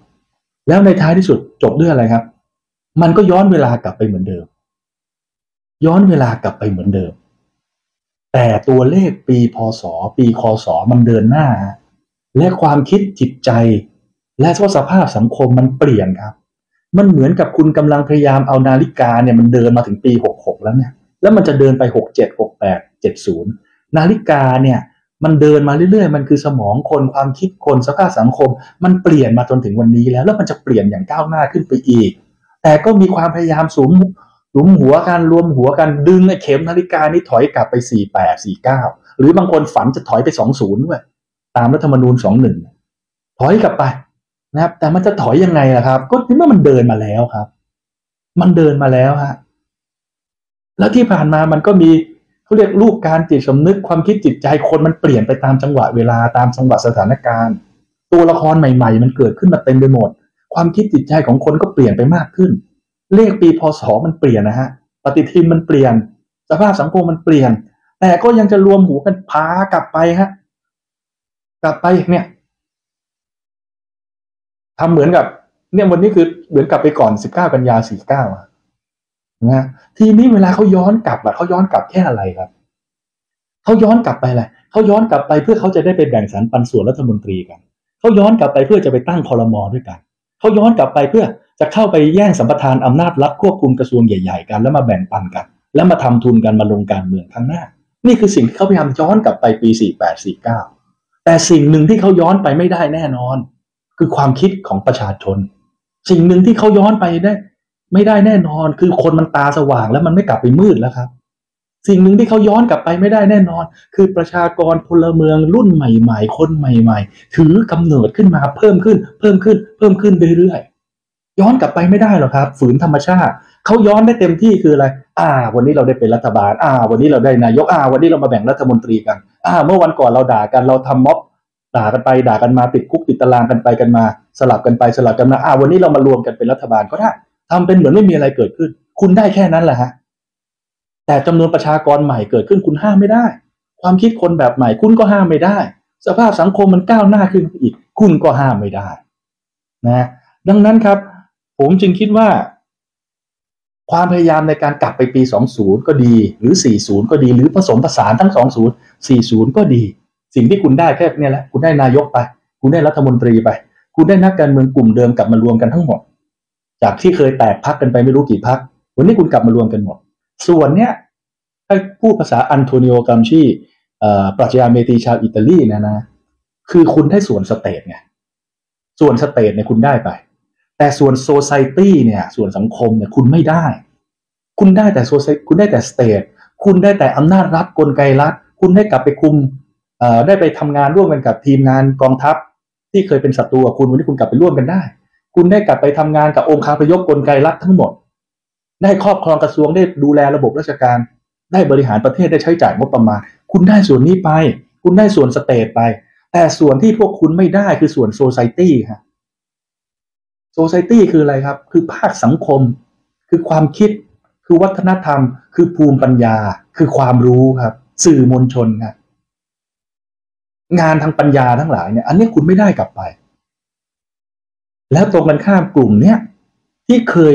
66แล้วในท้ายที่สุดจบด้วยอะไรครับมันก็ย้อนเวลากลับไปเหมือนเดิมย้อนเวลากลับไปเหมือนเดิมแต่ตัวเลขปีพศปีคศมันเดินหน้าและความคิดจิตใจและสภาพสังคมมันเปลี่ยนครับมันเหมือนกับคุณกำลังพยายามเอานาฬิกาเนี่ยมันเดินมาถึงปี66แล้วเนี่ยแล้วมันจะเดินไป67 68 70นาฬิกาเนี่ยมันเดินมาเรื่อยๆมันคือสมองคนความคิดคนสภาพสังคมมันเปลี่ยนมาจนถึงวันนี้แล้วมันจะเปลี่ยนอย่างก้าวหน้าขึ้นไปอีกแต่ก็มีความพยายามสุมหัวกันรวมหัวกันดึงไอ้เข็มนาฬิกานี้ถอยกลับไป48 49หรือบางคนฝันจะถอยไป20ด้วยตามรัฐธรรมนูญ21ถอยกลับไปนะครับแต่มันจะถอยยังไงล่ะครับก็เมื่อมันเดินมาแล้วครับมันเดินมาแล้วฮะแล้วที่ผ่านมามันก็มีเขาเรียกรูปการจิตสำนึกความคิดจิตใจคนมันเปลี่ยนไปตามจังหวะเวลาตามจังหวะสถานการณ์ตัวละครใหม่ๆมันเกิดขึ้นมาเต็มไปหมดความคิดจิตใจของคนก็เปลี่ยนไปมากขึ้นเลขปีพศมันเปลี่ยนนะฮะปฏิทินมันเปลี่ยนสภาพสังคมมันเปลี่ยนแต่ก็ยังจะรวมหัวกันพากลับไปฮะกลับไปเนี่ยทำเหมือนกับเนี่ยวันนี้คือเหมือนกลับไปก่อน19 กันยา49นะทีนี้เวลาเขาย้อนกลับเขาย้อนกลับแค่อะไรครับเขาย้อนกลับไปอะไรเขาย้อนกลับไปเพื่อเขาจะได้ไปแบ่งสรรปันส่วนรัฐมนตรีกันเขาย้อนกลับไปเพื่อจะไปตั้งครม.ด้วยกันเขาย้อนกลับไปเพื่อจะเข้าไปแย่งสัมปทานอำนาจรัฐควบคุมกระทรวงใหญ่ๆกันแล้วมาแบ่งปันกันแล้วมาทำทุนกันมาลงการเมืองข้างหน้านี่คือสิ่งที่เขาพยายามย้อนกลับไปปี48 49แต่สิ่งหนึ่งที่เขาย้อนไปไม่ได้แน่นอนคือความคิดของประชาชนสิ่งหนึ่งที่เขาย้อนไปได้ไม่ได้แน่นอนคือคนมันตาสว่างแล้วมันไม่กลับไปมืดแล้วครับสิ่งหนึ่งที่เขาย้อนกลับไปไม่ได้แน่นอนคือประชากรพลเมืองรุ่นใหม่ๆคนใหม่ๆถือกำเนิดขึ้นมาเพิ่มขึ้นเรื่อยๆย้อนกลับไปไม่ได้หรอกครับฝืนธรรมชาติเขาย้อนได้เต็มที่คืออะไรวันนี้เราได้เป็นรัฐบาลวันนี้เราได้นายกวันนี้เรามาแบ่งรัฐมนตรีกันเมื่อวันก่อนเราด่ากันเราทำม็อบด่ากันไปด่ากันมาติดคุกติดตารางกันไปกันมาสลับกันไปสลับกันมาวันนี้เรามารวมกันเป็นรัฐบาลก็ได้ทำเป็นเหมือนไม่มีอะไรเกิดขึ้นคุณได้แค่นั้นแหละฮะแต่จำนวนประชากรใหม่เกิดขึ้นคุณห้ามไม่ได้ความคิดคนแบบใหม่คุณก็ห้ามไม่ได้สภาพสังคมมันก้าวหน้าขึ้นอีกคุณก็ห้ามไม่ได้นะดังนั้นครับผมจึงคิดว่าความพยายามในการกลับไปปี20ก็ดีหรือ40ก็ดีหรือผสมผสานทั้ง20 40ก็ดีสิ่งที่คุณได้แค่นี้แหละคุณได้นายกไปคุณได้รัฐมนตรีไปคุณได้นักการเมืองกลุ่มเดิมกลับมารวมกันทั้งหมดจากที่เคยแตกพรรคกันไปไม่รู้กี่พรรควันนี้คุณกลับมารวมกันหมดส่วนเนี้ยให้พูดภาษาอันโทนิโอ กัมชีปรัชญาเมธีชาวอิตาลีนะคือคุณได้ส่วนสเตทไงส่วนสเตทเนี่ยคุณได้ไปแต่ส่วนโซไซตี้เนี่ยส่วนสังคมเนี่ยคุณไม่ได้คุณได้แต่โซไซคุณได้แต่สเตทคุณได้แต่อำนาจรัฐกลไกรัฐคุณได้กลับไปคุมได้ไปทำงานร่วมกันกับทีมงานกองทัพที่เคยเป็นศัตรูกับคุณวันนี้คุณกลับไปร่วมกันได้คุณได้กลับไปทำงานกับองค์คาพยพกลไกรัฐทั้งหมดได้ครอบครองกระทรวงได้ดูแลระบบราชการได้บริหารประเทศได้ใช้จ่ายงบประมาณคุณได้ส่วนนี้ไปคุณได้ส่วนสเตทไปแต่ส่วนที่พวกคุณไม่ได้คือส่วนโซไซตี้ฮะโซไซตี้คืออะไรครับคือภาคสังคมคือความคิดคือวัฒนธรรมคือภูมิปัญญาคือความรู้ครับสื่อมวลชนครับงานทางปัญญาทั้งหลายเนี่ยอันนี้คุณไม่ได้กลับไปแล้วตรงกันข้ามกลุ่มเนี้ยที่เคย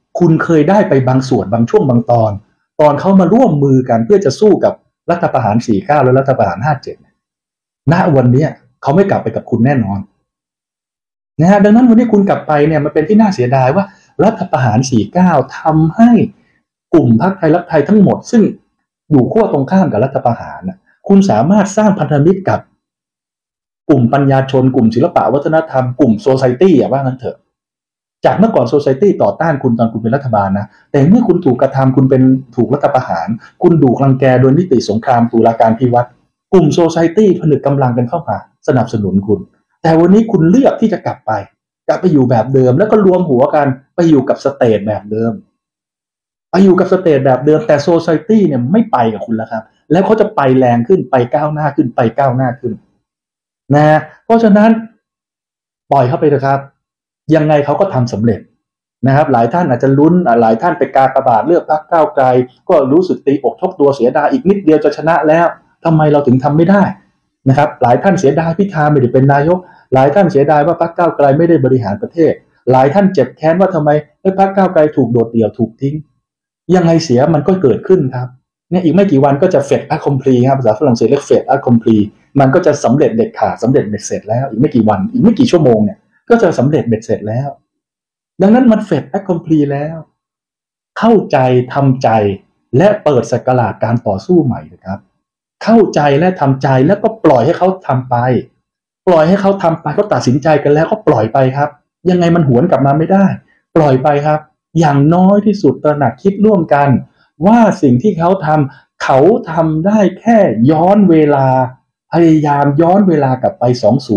คุณเคยได้ไปบางส่วนบางช่วงบางตอนเขามาร่วมมือกันเพื่อจะสู้กับรัฐประหาร49และรัฐประหาร57ณวันนี้เขาไม่กลับไปกับคุณแน่นอนนะฮะดังนั้นวันนี้คุณกลับไปเนี่ยมันเป็นที่น่าเสียดายว่ารัฐประหาร49ทำให้กลุ่มพรรคไทยรักไทยทั้งหมดซึ่งอยู่ขั้วตรงข้ามกับรัฐประหารคุณสามารถสร้างพันธมิตรกับกลุ่มปัญญาชนกลุ่มศิลปะวัฒนธรรมกลุ่มโซไซตี้ว่างั้นเถอะจากเมื่อก่อนโซไซตี้ต่อต้านคุณตอนคุณเป็นรัฐบาลนะแต่เมื่อคุณถูกกระทำคุณเป็นถูกรัฐประหารคุณถูกรังแกโดยนิติสงครามตุลาการพิวัตรกลุ่มโซไซตี้ผนึกกำลังกันเข้ามาสนับสนุนคุณแต่วันนี้คุณเลือกที่จะกลับไปอยู่แบบเดิมแล้วก็รวมหัวกันไปอยู่กับสเตทแบบเดิมไปอยู่กับสเตทแบบเดิมแต่โซไซตี้เนี่ยไม่ไปกับคุณแล้วครับแล้วเขาจะไปแรงขึ้นไปก้าวหน้าขึ้นไปก้าวหน้าขึ้นนะเพราะฉะนั้นปล่อยเข้าไปเถอะครับยังไงเขาก็ทำสำเร็จนะครับหลายท่านอาจจะลุ้นหลายท่านไปกากบาทเลือกพรรคก้าวไกลก็รู้สึกตีอกชกตัวเสียดายอีกนิดเดียวจะชนะแล้วทำไมเราถึงทำไม่ได้นะครับหลายท่านเสียดายพิธาไม่ได้เป็นนายกหลายท่านเสียดายว่าพรรคก้าวไกลไม่ได้บริหารประเทศหลายท่านเจ็บแค้นว่าทำไมพรรคก้าวไกลถูกโดดเดี่ยวถูกทิ้งยังไงเสียมันก็เกิดขึ้นครับเนี่ยอีกไม่กี่วันก็จะเฟดอะคอมพลีครับภาษาฝรั่งเศสเรียกเฟดอะคอมพลีมันก็จะสำเร็จเด็ดขาดสำเร็จเบ็ดเสร็จแล้วอีกไม่กี่วันอีกไม่กี่ชั่วโมงเนี่ยก็จะสำเร็จเบ็ดเสร็จแล้วดังนั้นมันเฟดอะคอมพลีแล้วเข้าใจทำใจและเปิดศักราชการต่อสู้ใหม่นะครับเข้าใจและทำใจแล้วก็ปล่อยให้เขาทำไปปล่อยให้เขาทำไปเขาตัดสินใจกันแล้วก็ปล่อยไปครับยังไงมันหวนกลับมาไม่ได้ปล่อยไปครับอย่างน้อยที่สุดตระหนักคิดร่วมกันว่าสิ่งที่เขาทำได้แค่ย้อนเวลาพยายามย้อนเวลากลับไป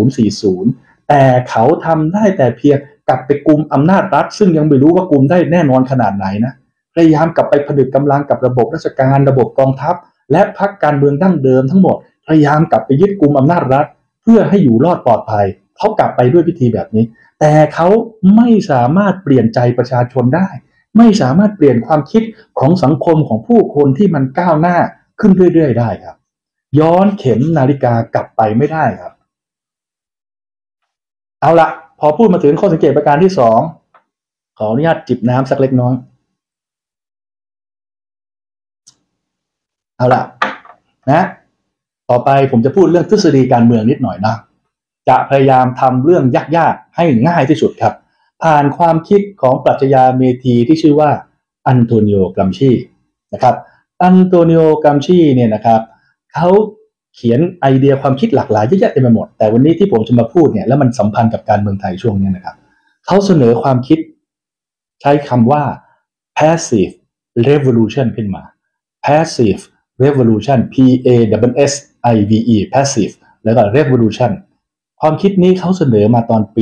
2040แต่เขาทำได้แต่เพียงกลับไปกุมอำนาจรัฐซึ่งยังไม่รู้ว่ากุมได้แน่นอนขนาดไหนนะพยายามกลับไปผนึกกำลังกับระบบราชการระบบกองทัพและพรรคการเมืองดั้งเดิมทั้งหมดพยายามกลับไปยึดกุมอำนาจรัฐเพื่อให้อยู่รอดปลอดภัยเขากลับไปด้วยวิธีแบบนี้แต่เขาไม่สามารถเปลี่ยนใจประชาชนได้ไม่สามารถเปลี่ยนความคิดของสังคมของผู้คนที่มันก้าวหน้าขึ้นเรื่อยๆได้ครับย้อนเข็มนาฬิกากลับไปไม่ได้ครับเอาละพอพูดมาถึงข้อสังเกตประการที่2ขออนุญาตจิบน้ำสักเล็กน้อยเอาละนะต่อไปผมจะพูดเรื่องทฤษฎีการเมืองนิดหน่อยนะจะพยายามทำเรื่องยากๆให้ง่ายที่สุดครับผ่านความคิดของปรัชญาเมธีที่ชื่อว่าอันโตนิโอ กัมชีนะครับอันโตนิโอ กัมชีเนี่ยนะครับเขาเขียนไอเดียความคิดหลากหลายเยอะแยะเต็มไปหมดแต่วันนี้ที่ผมจะมาพูดเนี่ยแล้วมันสัมพันธ์กับการเมืองไทยช่วงนี้นะครับเขาเสนอความคิดใช้คำว่า passive revolution ขึ้นมา passive revolution PASSIVE passive แล้วก็ revolution ความคิดนี้เขาเสนอมาตอนปี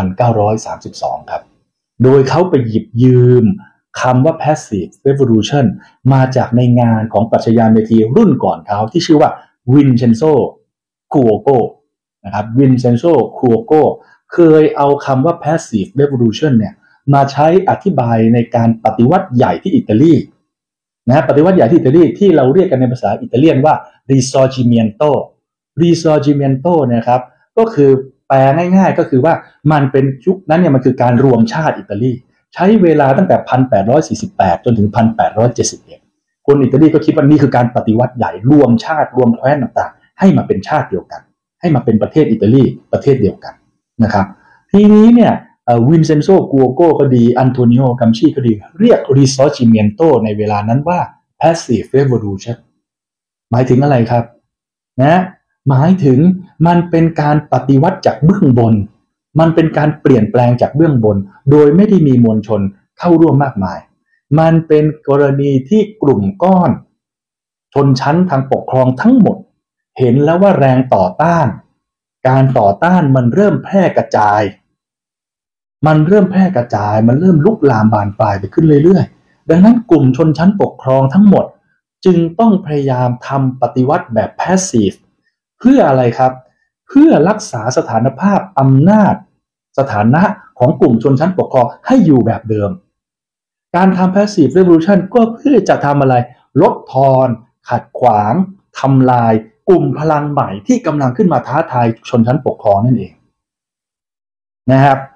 1932 ครับโดยเขาไปหยิบยืมคำว่า passive revolution มาจากในงานของปรัชญาเมธีรุ่นก่อนเขาที่ชื่อว่าวินเชนโซ คูโอโกนะครับวินเชนโซ คูโอโกเคยเอาคำว่า passive revolution เนี่ยมาใช้อธิบายในการปฏิวัติใหญ่ที่อิตาลีนะปฏิวัติใหญ่ที่อิตาลีที่เราเรียกกันในภาษาอิตาเลียนว่า risorgimento risorgimento นะครับก็คือแปลง่ายๆก็คือว่ามันเป็นยุคนั้นเนี่ยมันคือการรวมชาติอิตาลีใช้เวลาตั้งแต่ 1848 จนถึง 1871 คนอิตาลีก็คิดว่านี่คือการปฏิวัติใหญ่รวมชาติรวมแคว้นต่างๆให้มาเป็นชาติเดียวกันให้มาเป็นประเทศอิตาลีประเทศเดียวกันนะครับทีนี้เนี่ยวินเซนโซ กัวโกก็ดีอันโตนิโอ กัมชีก็ดีเรียก risorgimento ในเวลานั้นว่า passive revolution หมายถึงอะไรครับนะหมายถึงมันเป็นการปฏิวัติจากเบื้องบนมันเป็นการเปลี่ยนแปลงจากเบื้องบนโดยไม่ได้มีมวลชนเข้าร่วมมากมายมันเป็นกรณีที่กลุ่มก้อนชนชั้นทางปกครองทั้งหมดเห็นแล้วว่าแรงต่อต้านการต่อต้านมันเริ่มแพร่กระจายมันเริ่มลุกลามบานปลายไปขึ้นเรื่อยๆดังนั้นกลุ่มชนชั้นปกครองทั้งหมดจึงต้องพยายามทำปฏิวัติแบบ passive เพื่ออะไรครับเพื่อรักษาสถานภาพอำนาจสถานะของกลุ่มชนชั้นปกครองให้อยู่แบบเดิมการทำ passive revolution ก็เพื่อจะทำอะไรลดทอนขัดขวางทำลายกลุ่มพลังใหม่ที่กำลังขึ้นมาท้าทายชนชั้นปกครองนั่นเองนะครับ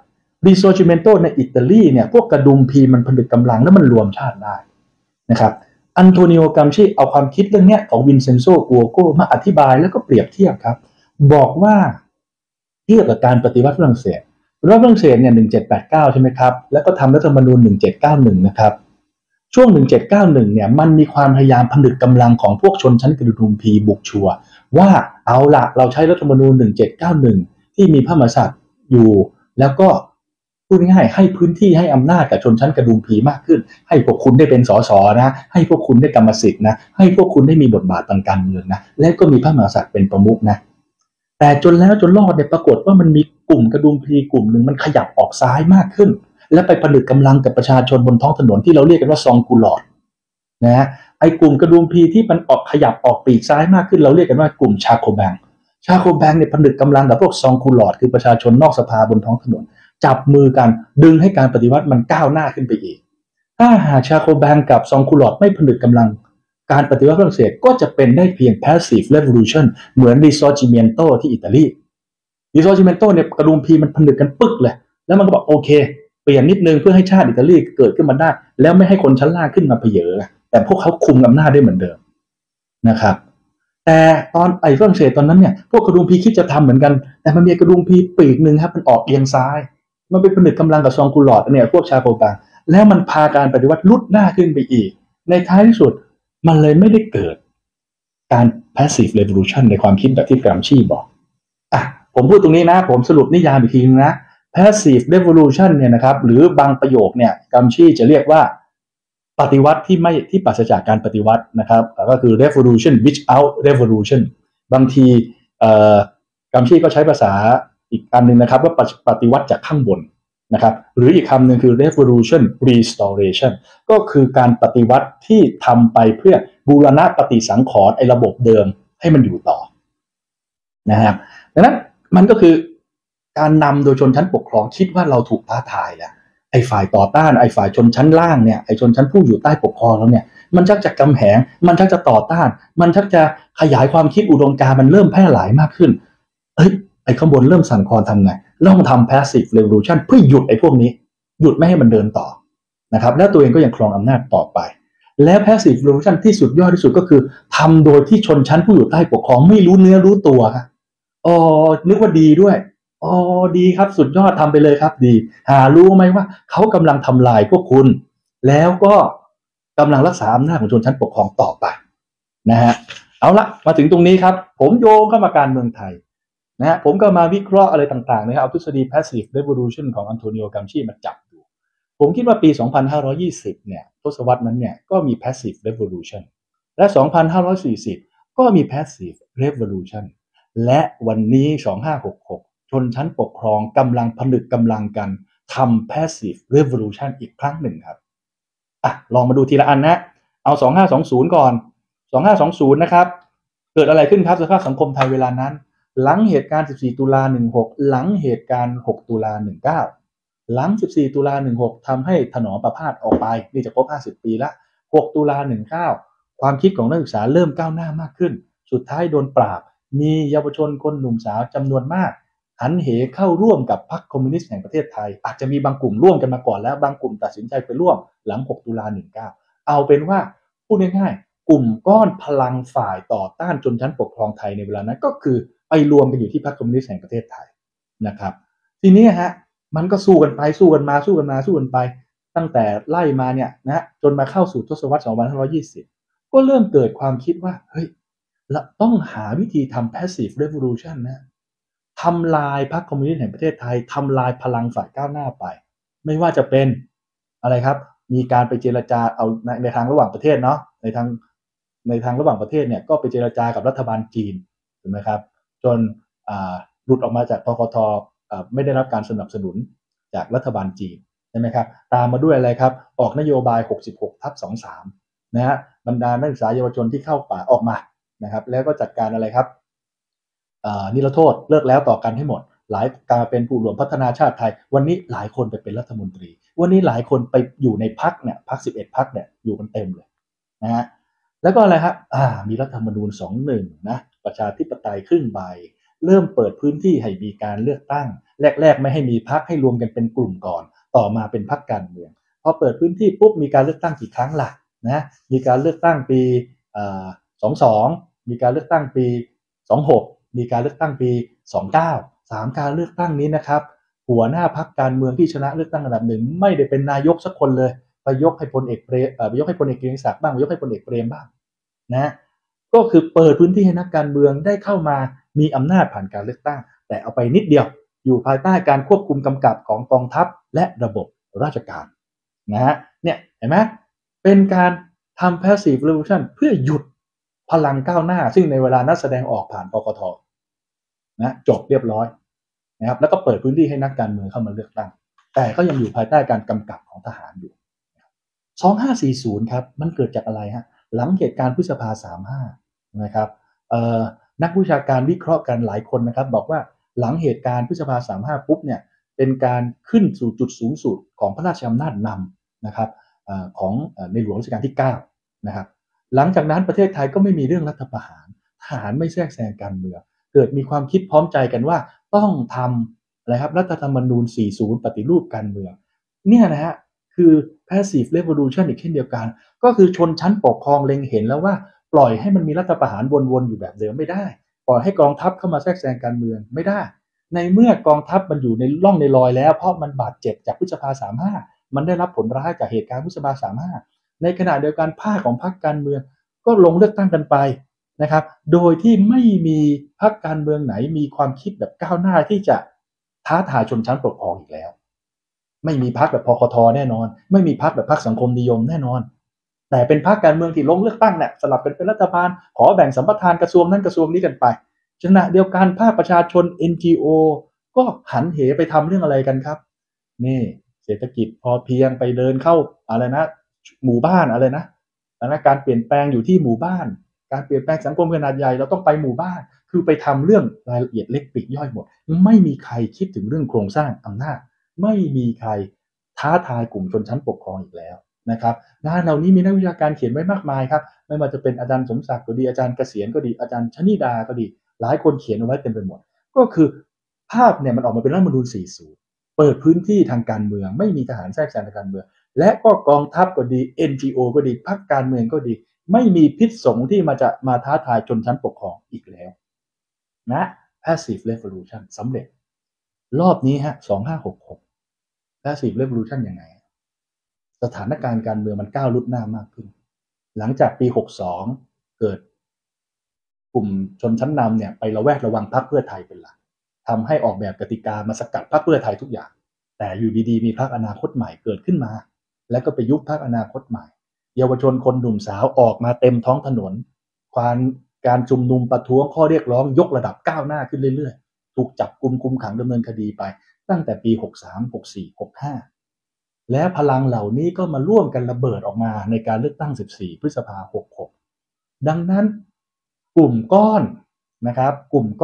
Risorgimento ในอิตาลีเนี่ยพวกกระดุมพีมันผนึกกำลังแล้วมันรวมชาติได้นะครับอันโทนิโอกรัมชีเอาความคิดเรื่องนี้ของวินเซนโซกัวโกมาอธิบายแล้วก็เปรียบเทียบครับบอกว่าเทียบกับการปฏิวัติฝรั่งเศสเนี่ย1789ใช่ไหมครับแล้วก็ทำรัฐธรรมนูญ1791นะครับช่วง1791เนี่ยมันมีความพยายามผนึกกำลังของพวกชนชั้นกระดุมพีบุกชัวว่าเอาละเราใช้รัฐธรรมนูญ1791ที่มีพระมหากษัตริย์อยู่แล้วก็พูดง่ายๆให้พื้นที่ให้อำนาจกับชนชั้นกระดุมพีมากขึ้นให้พวกคุณได้เป็นสสนะให้พวกคุณได้กรรมสิทธิ์นะให้พวกคุณได้มีบทบาททางการเมืองนะและก็มีพระมหากษัตริย์เป็นประมุขนะแต่จนแล้วจนรอดเนี่ยปรากฏว่ามันมีกลุ่มกระดุมพีกลุ่มหนึ่งมันขยับออกซ้ายมากขึ้นและไปผนึกกำลังกับประชาชนบนท้องถนนที่เราเรียกกันว่าซองกูลอดนะฮะไอ้กลุ่มกระดุมพีที่มันออกขยับออกปีกซ้ายมากขึ้นเราเรียกกันว่ากลุ่มชาโคแบงเนี่ยผนึกกำลังกับพวกซองกูลอดคือประชาชนนอกสภาบนท้องถนนจับมือกันดึงให้การปฏิวัติมันก้าวหน้าขึ้นไปอีกถ้าหากชาโคแบงกับซองกูลอดไม่ผนึกกำลังการปฏิวัติฝรั่งเศสก็จะเป็นได้เพียง passive revolution เหมือน Risorgimento ที่อิตาลี Risorgimento เนี่ยกระดุมพีมันผนึกกันปึ๊กเลยแล้วมันก็บอกโอเคเปลี่ยนนิดนึงเพื่อให้ชาติอิตาลีเกิดขึ้นมาได้แล้วไม่ให้คนชั้นล่างขึ้นมาเผยแต่พวกเขาคุมอำนาจได้เหมือนเดิมนะครับแต่ตอนฝรั่งเศสตอนนั้นเนี่ยพวกกระดุมพีคิดจะทำเหมือนกันแต่มันมีกระดุมพีปีกหนึ่งครับมันออกเอียงซ้ายมันไปผนึกกำลังกับซองกูลอดเนี่ยพวกชาโคแบงแล้วมันพาการปฏิวัติลุดหน้าขึ้นไปอีกในท้ายที่สุดมันเลยไม่ได้เกิดการ passive revolution ในความคิดแบบที่กรัมชีบอกผมพูดตรงนี้นะผมสรุปนิยามอีกทีนึงนะ passive revolution เนี่ยนะครับหรือบางประโยคเนี่ยกรัมชีจะเรียกว่าปฏิวัติที่ปราศจากการปฏิวัตินะครับก็คือ revolution without revolution บางทีกรัมชีก็ใช้ภาษาอีกอันนึงนะครับว่าปฏิวัติจากข้างบนนะครับหรืออีกคำหนึ่งคือ revolution restoration ก็คือการปฏิวัติที่ทำไปเพื่อบูรณะปฏิสังขรณ์ไอ้ระบบเดิมให้มันอยู่ต่อนะครับดังนั้นมันก็คือการนำโดยชนชั้นปกครองคิดว่าเราถูกท้าทายแล้วไอ้ฝ่ายต่อต้านไอ้ฝ่ายชนชั้นล่างเนี่ยไอ้ชนชั้นผู้อยู่ใต้ปกครองแล้วเนี่ยมันชักจะกำแหงมันชักจะต่อต้านมันชักจะขยายความคิดอุดมการณ์มันเริ่มแพร่หลายมากขึ้นไอ้ข้างบนเริ่มสั่นคลอนทำไงต้องทำ passive revolution เพื่อหยุดไอ้พวกนี้หยุดไม่ให้มันเดินต่อนะครับแล้วตัวเองก็ยังครองอำนาจต่อไปแล้ว passive revolution ที่สุดยอดที่สุดก็คือทำโดยที่ชนชั้นผู้อยู่ใต้ปกครองไม่รู้เนื้อรู้ตัวครับนึกว่าดีด้วยดีครับสุดยอดทำไปเลยครับดีรู้ไหมว่าเขากำลังทำลายพวกคุณแล้วก็กำลังรักษาอำนาจของชนชั้นปกครองต่อไปนะฮะเอาละมาถึงตรงนี้ครับผมโยงเข้ามาการเมืองไทยนะฮะผมก็มาวิเคราะห์อะไรต่างๆนะครับเอาทฤษฎี passive revolution ของอันโทนิโอกรัมชีมาจับดูผมคิดว่าปี 2520 เนี่ยทศวรรษนั้นเนี่ยก็มี passive revolution และ 2540 ก็มี passive revolution และวันนี้ 2566 ชนชั้นปกครองกำลังผนึกกำลังกันทำ passive revolution อีกครั้งหนึ่งครับลองมาดูทีละอันนะเอา 2520 ก่อน 2520 นะครับเกิดอะไรขึ้นครับสภาพสังคมไทยเวลานั้นหลังเหตุการณ์ 14 ตุลา 16 หลังเหตุการณ์ 6 ตุลา 19 หลัง 14 ตุลา 16 ทำให้ถนอมประพาสออกไปนี่จะครบ 50 ปีละ 6 ตุลา 19 ความคิดของนักศึกษาเริ่มก้าวหน้ามากขึ้นสุดท้ายโดนปราบมีเยาวชนคนหนุ่มสาวจำนวนมากหันเหเข้าร่วมกับพรรคคอมมิวนิสต์แห่งประเทศไทยอาจจะมีบางกลุ่มร่วมกันมาก่อนแล้วบางกลุ่มตัดสินใจไปร่วมหลัง 6 ตุลา 19 เอาเป็นว่าพูดง่ายๆกลุ่มก้อนพลังฝ่ายต่อต้านชนชั้นปกครองไทยในเวลานั้นก็คือไปรวมกันอยู่ที่พรรคคอมมิวนิสต์แห่งประเทศไทยนะครับทีนี้มันก็สู้กันไปสู้กันมาสู้กันไปตั้งแต่ไล่มาเนี่ยนะจนมาเข้าสู่ทศวรรษ 2520 ก็เริ่มเกิดความคิดว่าเฮ้ยเราต้องหาวิธีทำ passive revolution นะทำลายพรรคคอมมิวนิสต์แห่งประเทศไทยทำลายพลังฝ่ายก้าวหน้าไปไม่ว่าจะเป็นอะไรครับมีการไปเจรจาเอาในทางระหว่างประเทศเนาะในทางระหว่างประเทศเนี่ยก็ไปเจรจากับรัฐบาลจีนถูกไหมครับจนหลุดออกมาจากพคท.ไม่ได้รับการสนับสนุนจากรัฐบาลจีนใช่ไหมครับตามมาด้วยอะไรครับออกนโยบาย 66/23 นะฮะบรรดานักศึกษาเยาวชนที่เข้าป่าออกมานะครับแล้วก็จัดการอะไรครับนิรโทษเลิกแล้วต่อกันให้หมดหลายการเป็นผู้ร่วมพัฒนาชาติไทยวันนี้หลายคนไปเป็นรัฐมนตรีวันนี้หลายคนไปอยู่ในพรรคเนี่ยพรรค11 พรรคเนี่ยอยู่กันเต็มเลยนะฮะแล้วก็อะไรครับมีรัฐธรรมนูญ 21 นะประชาธิปไตยครึ่งใบเริ่มเปิดพื้นที่ให้มีการเลือกตั้งแรกๆไม่ให้มีพรรคให้รวมกันเป็นกลุ่มก่อนต่อมาเป็นพรรคการเมืองพอเปิดพื้นที่ปุ๊บมีการเลือกตั้งกี่ครั้งล่ะนะมีการเลือกตั้งปี22มีการเลือกตั้งปี26มีการเลือกตั้งปี29 3การเลือกตั้งนี้นะครับหัวหน้าพรรคการเมืองที่ชนะเลือกตั้งอันดับหนึ่งไม่ได้เป็นนายกสักคนเลยไปยกให้พลเอกเปรมไปยกให้พลเอกเกรียงศักดิ์บ้างไปยกให้พลเอกเปรมบ้างนะก็คือเปิดพื้นที่ให้นักการเมืองได้เข้ามามีอำนาจผ่านการเลือกตั้งแต่เอาไปนิดเดียวอยู่ภายใต้การควบคุมกำกับของกองทัพและระบบราชการนะฮะเนี่ยเห็นไหมเป็นการทำ passive revolution เพื่อหยุดพลังก้าวหน้าซึ่งในเวลานั้นแสดงออกผ่านกกต.นะจบเรียบร้อยนะครับแล้วก็เปิดพื้นที่ให้นักการเมืองเข้ามาเลือกตั้งแต่ก็ยังอยู่ภายใต้การกำกับของทหารอยู่2540ครับมันเกิดจากอะไรฮะหลังเหตุการณ์พฤษภา35นะครับนักวิชาการวิเคราะห์กันหลายคนนะครับบอกว่าหลังเหตุการณ์พฤษภา35ปุ๊บเนี่ยเป็นการขึ้นสู่จุดสูงสุดของพระราชอำนาจนำนะครับของในหลวงรัชกาลที่9นะครับหลังจากนั้นประเทศไทยก็ไม่มีเรื่องรัฐประหารทหารไม่แทรกแซงการเมืองเกิดมีความคิดพร้อมใจกันว่าต้องทำอะไรครับรัฐธรรมนูญ40ปฏิรูปการเมืองเนี่ยนะฮะคือ passive revolution อีกเช่นเดียวกันก็คือชนชั้นปกครองเล็งเห็นแล้วว่าปล่อยให้มันมีรัฐประหารวนๆอยู่แบบเดิมไม่ได้ปล่อยให้กองทัพเข้ามาแทรกแซงการเมืองไม่ได้ในเมื่อกองทัพมันอยู่ในร่องในรอยแล้วเพราะมันบาดเจ็บจากพฤษภา35มันได้รับผลร้ายจากเหตุการณ์พฤษภา35ในขณะเดียวกันภาคของพรรคการเมืองก็ลงเลือกตั้งกันไปนะครับโดยที่ไม่มีพรรคการเมืองไหนมีความคิดแบบก้าวหน้าที่จะท้าทายชนชั้นปกครองอีกแล้วไม่มีพรรคแบบพคท.แน่นอนไม่มีพรรคแบบพรรคสังคมนิยมแน่นอนแต่เป็นพรรคการเมืองที่ลงเลือกตั้งเนี่ยสลับเป็นรัฐบาลขอแบ่งสัมปทานกระทรวงนั้นกระทรวงนี้กันไปขณะเดียวกันภาคประชาชน NGO ก็หันเหไปทำเรื่องอะไรกันครับนี่เศรษฐกิจพอเพียงไปเดินเข้าอะไรนะหมู่บ้านอะไรนะการเปลี่ยนแปลงอยู่ที่หมู่บ้านการเปลี่ยนแปลงสังคมขนาดใหญ่เราต้องไปหมู่บ้านคือไปทำเรื่องรายละเอียดเล็กปลีกย่อยหมดไม่มีใครคิดถึงเรื่องโครงสร้างอำนาจไม่มีใครท้าทายกลุ่มชนชั้นปกครองอีกแล้วนะครับงานเหล่านี้มีนักวิชาการเขียนไว้มากมายครับไม่ว่าจะเป็นอาจารย์สมศักดิ์ก็ดีอาจารย์เกษียณก็ดีอาจารย์ชนิดาก็ดีหลายคนเขียนเอาไว้เต็มไปหมดก็คือภาพเนี่ยมันออกมาเป็นรัฐธรรมนูญ40เปิดพื้นที่ทางการเมืองไม่มีทหารแทรกแซงทางการเมืองและก็กองทัพก็ดี NGO ก็ดีพรรคการเมืองก็ดีไม่มีพิษสงที่มาท้าทายชนชั้นปกครองอีกแล้วนะ passive revolution สำเร็จรอบนี้ฮะ2566 passive revolution ยังไงสถานการณ์การเมืองมันก้าวลุดหน้ามากขึ้นหลังจากปี62เกิดกลุ่มชนชั้นนำเนี่ยไประแวดระวังพรรคเพื่อไทยเป็นหลักทำให้ออกแบบกติกามาสกัดพรรคเพื่อไทยทุกอย่างแต่อยู่ดีๆมีพรรคอนาคตใหม่เกิดขึ้นมาแล้วก็ไปยุบพรรคอนาคตใหม่เยาวชนคนหนุ่มสาวออกมาเต็มท้องถนนการชุมนุมประท้วงข้อเรียกร้องยกระดับก้าวหน้าขึ้นเรื่อยๆถูกจับกุมคุมขังดำเนินคดีไปตั้งแต่ปี63 64 65และพลังเหล่านี้ก็มาร่วมกันระเบิดออกมาในการเลือกตั้ง14 พฤษภาคม 66ดังนั้นกลุ่มก้อนนะครับ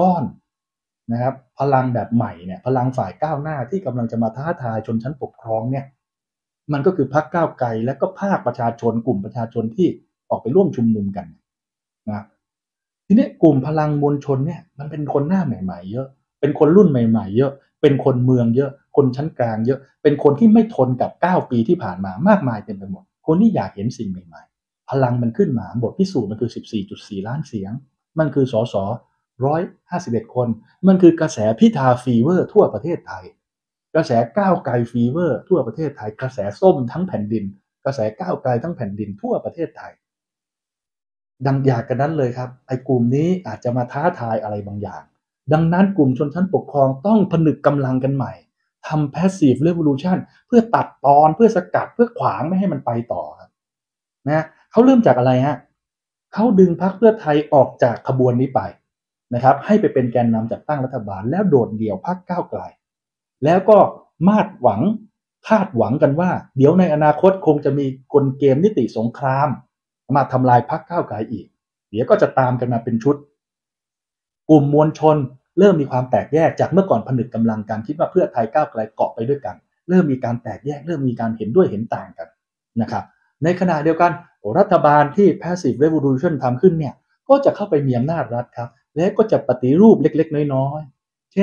พลังแบบใหม่เนี่ยพลังฝ่ายก้าวหน้าที่กำลังจะมาท้าทายชนชั้นปกครองเนี่ยมันก็คือพรรคก้าวไกลและก็ภาคประชาชนกลุ่มประชาชนที่ออกไปร่วมชุมนุมกันนะทีนี้กลุ่มพลังมวลชนเนี่ยมันเป็นคนหน้าใหม่ๆเยอะเป็นคนรุ่นใหม่ๆเยอะเป็นคนเมืองเยอะคนชั้นกลางเยอะเป็นคนที่ไม่ทนกับ9 ปีที่ผ่านมามากมายเต็มไปหมดคนที่อยากเห็นสิ่งใหม่ๆพลังมันขึ้นมาบทพิสูจน์มันคือ 14.4 ล้านเสียงมันคือสส151 คนมันคือกระแสพิธาฟีเวอร์ทั่วประเทศไทยกระแสก้าวไกลฟีเวอร์ทั่วประเทศไทยกระแสส้มทั้งแผ่นดินกระแสก้าวไกลทั้งแผ่นดินทั่วประเทศไทยดังอยากกันนั้นเลยครับไอ้กลุ่มนี้อาจจะมาท้าทายอะไรบางอย่างดังนั้นกลุ่มชนชั้นปกครองต้องผนึกกำลังกันใหม่ทำ passive revolution เพื่อตัดตอนเพื่อสกัดเพื่อขวางไม่ให้มันไปต่อครับนะเขาเริ่มจากอะไรฮะเขาดึงพรรคเพื่อไทยออกจากขบวนนี้ไปนะครับให้ไปเป็นแกนนำจัดตั้งรัฐบาลแล้วโดดเดี่ยวพรรคก้าวไกลแล้วก็คาดหวังกันว่าเดี๋ยวในอนาคตคงจะมีกลเกมนิติสงครามมาทำลายพรรคก้าวไกลอีกเดี๋ยวก็จะตามกันมาเป็นชุดกลุ่มมวลชนเริ่มมีความแตกแยกจากเมื่อก่อนผนึกกำลังกันคิดว่าเพื่อไทยก้าวไกลเกาะไปด้วยกันเริ่มมีการแตกแยกเริ่มมีการเห็นด้วยเห็นต่างกันนะครับในขณะเดียวกันรัฐบาลที่ passive revolution ทำขึ้นเนี่ยก็จะเข้าไปมีอำนาจรัฐครับและก็จะปฏิรูปเล็กๆน้อยๆเช่น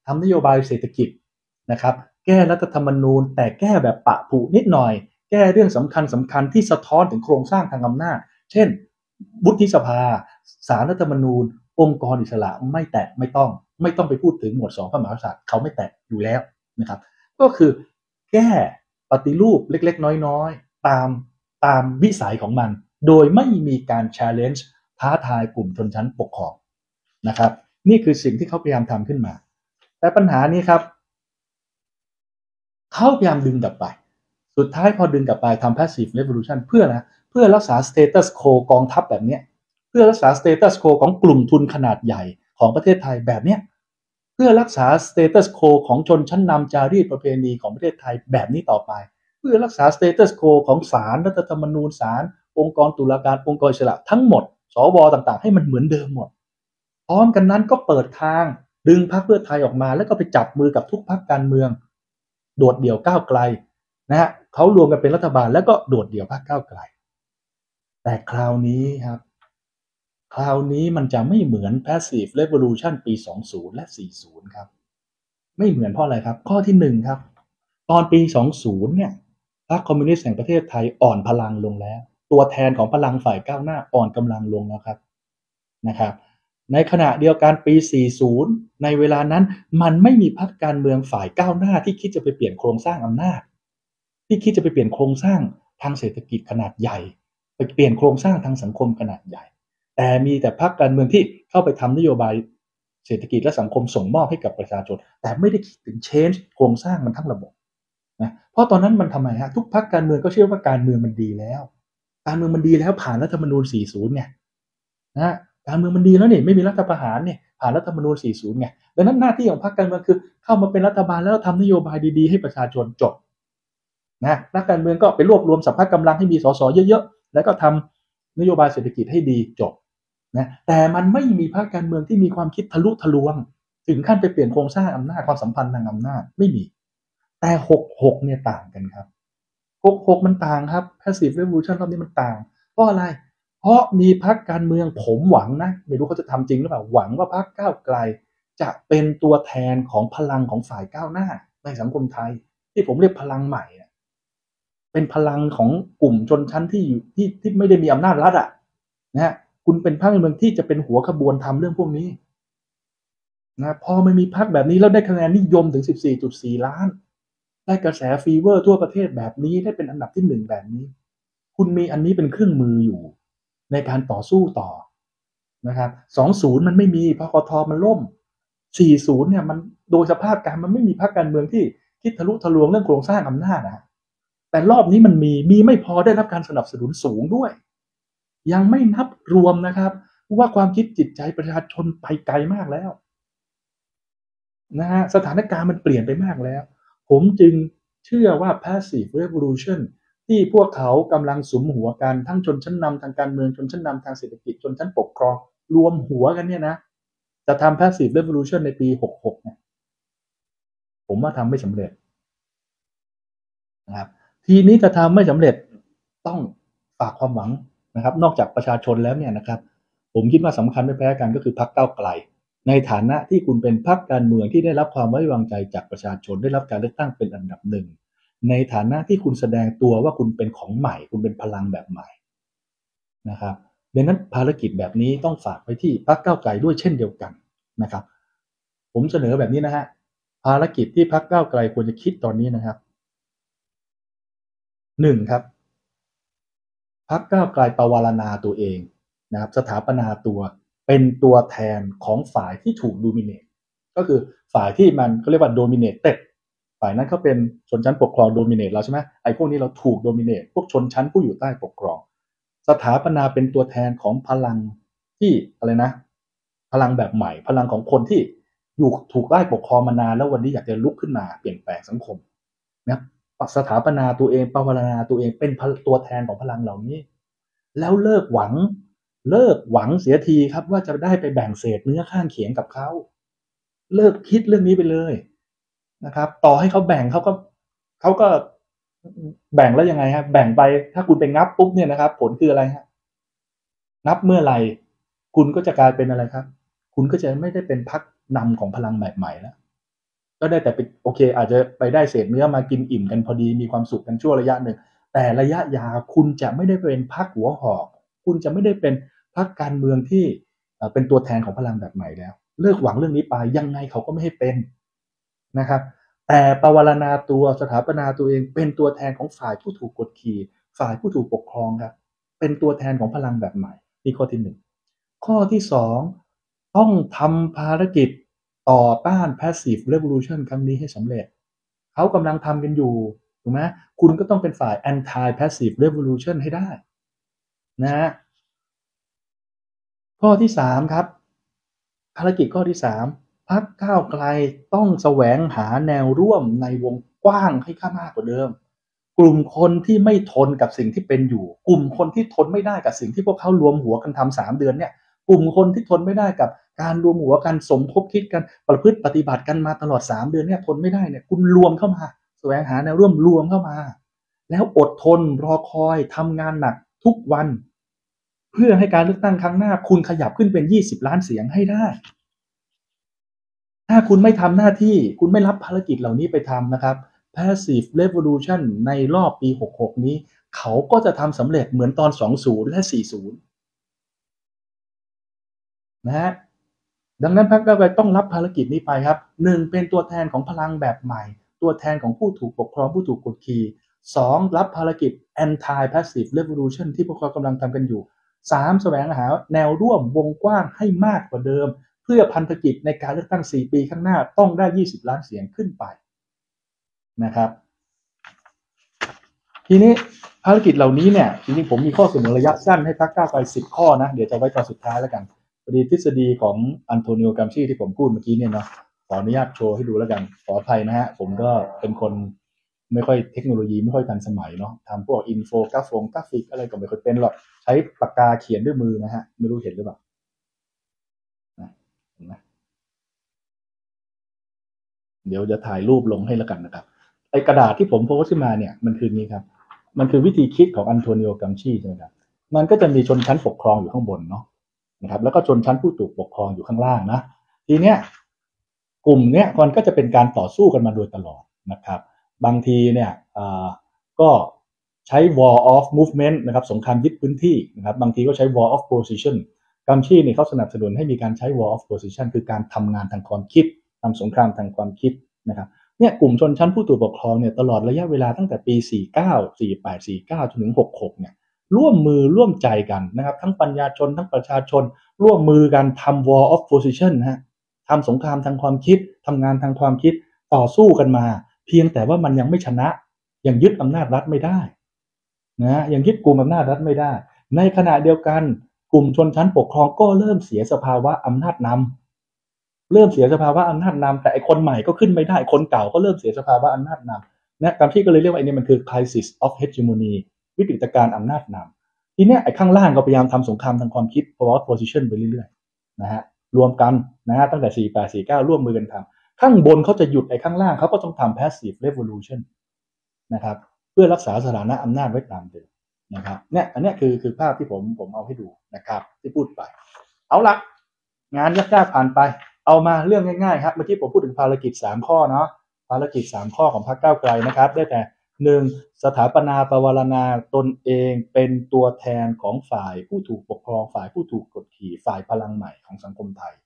ทำนโยบายเศรษฐกิจนะครับแก้รัฐธรรมนูญแต่แก้แบบปะผุนิดหน่อยแก้เรื่องสำคัญที่สะท้อนถึงโครงสร้างทางอำนาจเช่นวุฒิสภาศาลรัฐธรรมนูญองค์กรอิสระไม่แตะไม่ต้องไปพูดถึงหมวด2พระมหากษัตริย์เขาไม่แตะอยู่แล้วนะครับก็คือแก้ปฏิรูปเล็กๆน้อยๆตามวิสัยของมันโดยไม่มีการ challenge ท้าทายกลุ่มชนชั้นปกครองนะครับนี่คือสิ่งที่เขาพยายามทำขึ้นมาแต่ปัญหานี้ครับเขาพยายามดึงกลับไปสุดท้ายพอดึงกลับไปทำ passive revolution เพื่อนะเพื่อรักษา status quo กองทัพแบบนี้เพื่อรักษา status quo ของกลุ่มทุนขนาดใหญ่ของประเทศไทยแบบนี้เพื่อรักษา status quo ของชนชั้นนำจารีตประเพณีของประเทศไทยแบบนี้ต่อไปเพื่อรักษา status quo ของศาลรัฐธรรมนูญศาลองค์กรตุลาการองค์กรอิสระทั้งหมดสวต่างๆให้มันเหมือนเดิมหมดพร้อมกันนั้นก็เปิดทางดึงพรรคเพื่อไทยออกมาแล้วก็ไปจับมือกับทุกพรรคการเมืองโดดเดี่ยวก้าวไกลนะฮะเขารวมกันเป็นรัฐบาลแล้วก็โดดเดี่ยวพรรคก้าวไกลแต่คราวนี้ครับคราวนี้มันจะไม่เหมือน passive revolution ปี20และ40ครับไม่เหมือนเพราะอะไรครับข้อที่1ครับตอนปี20เนี่ยพรรคคอมมิวนิสต์แห่งประเทศไทยอ่อนพลังลงแล้วตัวแทนของพลังฝ่ายก้าวหน้าอ่อนกำลังลงแล้วครับนะครับในขณะเดียวกันปี40ในเวลานั้นมันไม่มีพรรคการเมืองฝ่ายก้าวหน้าที่คิดจะไปเปลี่ยนโครงสร้างอำนาจที่คิดจะไปเปลี่ยนโครงสร้างทางเศรษฐกิจขนาดใหญ่ไปเปลี่ยนโครงสร้างทางสังคมขนาดใหญ่แต่มีแต่พรรคการเมืองที่เข้าไปทำนโยบายเศรษฐกิจและสังคมส่งมอบให้กับประชาชนแต่ไม่ได้คิดถึง change โครงสร้างมันทั้งระบบนะเพราะตอนนั้นมันทำไมฮะทุกพรรคการเมืองก็เชื่อว่าการเมืองมันดีแล้วการเมืองมันดีแล้วผ่านรัฐธรรมนูญ40เนี่ยนะการเมืองมันดีแล้วนี่ไม่มีรัฐประหารเนี่ยผ่านรัฐธรรมนูญ40ไงดังนั้นหน้าที่ของพรรคการเมืองคือเข้ามาเป็นรัฐบาลแล้วทำนโยบายดีๆให้ประชาชนจบนะนักการเมืองก็ไปรวบรวมสรรพกำลังให้มีสสเยอะๆแล้วก็ทำนโยบายเศรษฐกิจให้ดีจบนะแต่มันไม่มีพรรคการเมืองที่มีความคิดทะลุทะลวงถึงขั้นไปเปลี่ยนโครงสร้างอำนาจความสัมพันธ์ทางอำนาจไม่มีแต่66เนี่ยต่างกันครับ66มันต่างครับ passive revolution รอบนี้มันต่างเพราะอะไรเพราะมีพรรคการเมืองผมหวังนะไม่รู้เขาจะทำจริงหรือเปล่าหวังว่าพรรคก้าวไกลจะเป็นตัวแทนของพลังของฝ่ายก้าวหน้าในสังคมไทยที่ผมเรียกพลังใหม่เป็นพลังของกลุ่มชนชั้นที่ไม่ได้มีอำนาจรัฐอ่ะนะฮะคุณเป็นพรรคการเมืองที่จะเป็นหัวขบวนทำเรื่องพวกนี้นะพอมันมีพรรคแบบนี้แล้วได้คะแนนนิยมถึง 14.4 ล้านได้กระแสฟีเวอร์ทั่วประเทศแบบนี้ได้เป็นอันดับที่1แบบนี้คุณมีอันนี้เป็นเครื่องมืออยู่ในการต่อสู้ต่อนะครับ20มันไม่มีพคทมันล่ม40เนี่ยมันโดยสภาพการมันไม่มีพรรคการเมืองที่คิดทะลุทะลวงเรื่องโครงสร้างอำนาจนะแต่รอบนี้มันมีไม่พอได้รับการสนับสนุนสูงด้วยยังไม่นับรวมนะครับว่าความคิดจิตใจประชาชนไปไกลมากแล้วนะฮะสถานการณ์มันเปลี่ยนไปมากแล้วผมจึงเชื่อว่า passive revolution ที่พวกเขากำลังสุมหัวกันทั้งชนชั้นนำทางการเมืองชนชั้นนำทางเศรษฐกิจชนชั้นปกครองรวมหัวกันเนี่ยนะจะทำ passive revolution ในปี66เนี่ยผมว่าทำไม่สำเร็จนะครับทีนี้จะทำไม่สำเร็จต้องฝากความหวังนะครับนอกจากประชาชนแล้วเนี่ยนะครับผมคิดว่าสำคัญไม่แพ้กันก็คือพรรคก้าวไกลในฐานะที่คุณเป็นพรรคการเมืองที่ได้รับความไว้วางใจจากประชาชนได้รับการเลือกตั้งเป็นอันดับหนึ่งในฐานะที่คุณแสดงตัวว่าคุณเป็นของใหม่คุณเป็นพลังแบบใหม่นะครับดังนั้นภารกิจแบบนี้ต้องฝากไปที่พรรคก้าวไกลด้วยเช่นเดียวกันนะครับผมเสนอแบบนี้นะฮะภารกิจที่พรรคก้าวไกลควรจะคิดตอนนี้นะครับ1ครับพรรคก้าวไกลปวารณาตัวเองนะครับสถาปนาตัวเป็นตัวแทนของฝ่ายที่ถูก dominate ก็คือฝ่ายที่มันเขาเรียกว่า dominated ฝ่ายนั้นเขาเป็นชนชั้นปกครอง dominate เราใช่ไหมไอ้พวกนี้เราถูก dominate พวกชนชั้นผู้อยู่ใต้ปกครองสถาปนาเป็นตัวแทนของพลังที่อะไรนะพลังแบบใหม่พลังของคนที่อยู่ถูกใต้ปกครองมานานแล้ววันนี้อยากจะลุกขึ้นมาเปลี่ยนแปลงสังคมนะสถาปนาตัวเองปวารณาตัวเองเป็นตัวแทนของพลังเหล่านี้แล้วเลิกหวังเสียทีครับว่าจะได้ไปแบ่งเศษเนื้อข้างเคียงกับเขาเลิกคิดเรื่องนี้ไปเลยนะครับต่อให้เขาแบ่งเขาก็แบ่งแล้วยังไงครับแบ่งไปถ้าคุณไปงับปุ๊บเนี่ยนะครับผลคืออะไรฮะนับเมื่อไหร่คุณก็จะกลายเป็นอะไรครับคุณก็จะไม่ได้เป็นพรรคนำของพลังแบบใหม่แล้วก็ได้แต่ไปโอเคอาจจะไปได้เศษเนื้อมากินอิ่มกันพอดีมีความสุขกันชั่วระยะหนึ่งแต่ระยะยาวคุณจะไม่ได้เป็นพรรคหัวหอกคุณจะไม่ได้เป็นพรรคการเมืองที่เป็นตัวแทนของพลังแบบใหม่แล้วเลิกหวังเรื่องนี้ไปยังไงเขาก็ไม่ให้เป็นนะครับแต่ปวารณาตัวสถาปนาตัวเองเป็นตัวแทนของฝ่ายผู้ถูกกดขี่ฝ่ายผู้ถูกปกครองครับเป็นตัวแทนของพลังแบบใหม่นี่ข้อที่หนึ่งข้อที่สองต้องทำภารกิจต่อต้าน Passive Revolution ครั้งนี้ให้สำเร็จเขากำลังทำกันอยู่ถูกไหมคุณก็ต้องเป็นฝ่าย Anti Passive Revolution ให้ได้นะข้อที่สามครับภารกิจข้อที่สามพรรคก้าวไกลต้องแสวงหาแนวร่วมในวงกว้างให้ข้ามากกว่าเดิมกลุ่มคนที่ไม่ทนกับสิ่งที่เป็นอยู่กลุ่มคนที่ทนไม่ได้กับสิ่งที่พวกเขารวมหัวกันทำ3 เดือนเนี่ยกลุ่มคนที่ทนไม่ได้กับการรวมหัวกันสมคบคิดกันประพฤติปฏิบัติกันมาตลอด3 เดือนเนี่ยทนไม่ได้เนี่ยคุณรวมเข้ามาแสวงหาแนวร่วมรวมเข้ามาแล้วอดทนรอคอยทำงานหนักทุกวันเพื่อให้การเลือกตั้งครั้งหน้าคุณขยับขึ้นเป็น20 ล้านเสียงให้ได้ถ้าคุณไม่ทำหน้าที่คุณไม่รับภารกิจเหล่านี้ไปทำนะครับ Passive Revolution ในรอบปี66นี้เขาก็จะทำสำเร็จเหมือนตอน20และ40นะฮะดังนั้นพรรคก้าวไกลต้องรับภารกิจนี้ไปครับ1เป็นตัวแทนของพลังแบบใหม่ตัวแทนของผู้ถูกปกครองผู้ถูกกดขี่2รับภารกิจ Anti Passive Revolution ที่พวกเขากำลังทำกันอยู่3แสวงหาแนวร่วมวงกว้างให้มากกว่าเดิมเพื่อพันธกิจในการเลือกตั้ง4 ปีข้างหน้าต้องได้20 ล้านเสียงขึ้นไปนะครับทีนี้ภารกิจเหล่านี้เนี่ยจริงๆผมมีข้อเสนอระยะสั้นให้พรรคก้าวไกล10 ข้อนะเดี๋ยวจะไว้ตอนสุดท้ายแล้วกันพอดีทฤษฎีของอันโทนิโอ กัมชีที่ผมพูดเมื่อกี้เนี่ยเนาะขออนุญาตโชว์ให้ดูแล้วกันขออภัยนะฮะผมก็เป็นคนไม่ค่อยเทคโนโลยีไม่ค่อยทันสมัยเนาะทำพวกอินโฟกราฟิกอะไรก็ไม่ค่อยเป็นหรอกใช้ปากกาเขียนด้วยมือนะฮะไม่รู้เห็นหรือเปล่าเห็นไหมเดี๋ยวจะถ่ายรูปลงให้แล้วกันนะครับไอกระดาษที่ผมโพสต์ขึ้นมาเนี่ยมันคือนี้ครับมันคือวิธีคิดของอันโทนิโอ กัมชีใช่ไหมครับมันก็จะมีชนชั้นปกครองอยู่ข้างบนเนาะนะครับแล้วก็ชนชั้นผู้ถูกปกครองอยู่ข้างล่างนะทีเนี้ยกลุ่มเนี้ยมันก็จะเป็นการต่อสู้กันมาโดยตลอดนะครับบางทีเนี่ยก็ใช้ war of movement นะครับสงครามยึดพื้นที่นะครับบางทีก็ใช้ war of position กัมชีเนี่ยเขาสนับสนุนให้มีการใช้ war of position คือการทำงานทางความคิดทำสงครามทางความคิดนะครับเนี่ยกลุ่มชนชั้นผู้ถูกปกครองเนี่ยตลอดระยะเวลาตั้งแต่ปี49 48 49จนถึง66เนี่ยร่วมมือร่วมใจกันนะครับทั้งปัญญาชนทั้งประชาชนร่วมมือกันทำ war of position นะฮะทำสงครามทางความคิดทำงานทางความคิดต่อสู้กันมาเพียงแต่ว่ามันยังไม่ชนะยังยึดอำนาจรัฐไม่ได้นะยังยึดกลุ่มอำนาจรัฐไม่ได้ในขณะเดียวกันกลุ่มชนชั้นปกครองก็เริ่มเสียสภาวะอำนาจนำเริ่มเสียสภาวะอำนาจนำแต่ไอคนใหม่ก็ขึ้นไม่ได้คนเก่าก็เริ่มเสียสภาวะอำนาจนำนะกัมชีก็เลยเรียกว่าไอ้นี่มันคือ crisis of hegemony วิกฤตการณ์อำนาจนำทีเนี้ยไอ้ข้างล่างก็พยายามทำสงครามทางความคิด power position ไปเรื่อยๆนะฮะรวมกันนะฮะตั้งแต่48 49ร่วมมือกันทำข้างบนเขาจะหยุดไอ้ข้างล่างเขาก็ต้องทำ passive revolution นะครับเพื่อรักษาสถานะอำนาจไว้ตามเดิมนะครับเนี่ยอันนี้คือภาพที่ผมเอาให้ดูนะครับที่พูดไปเอาละงานยากๆผ่านไปเอามาเรื่องง่ายๆครับเมื่อกี้ผมพูดถึงภารกิจ3 ข้อเนาะภารกิจ3 ข้อของพรรคก้าวไกลนะครับได้แต่1สถาปนาปวารณาตนเองเป็นตัวแทนของฝ่ายผู้ถูกปกครองฝ่ายผู้ถูกกดขี่ฝ่ายพลังใหม่ของสังคมไทย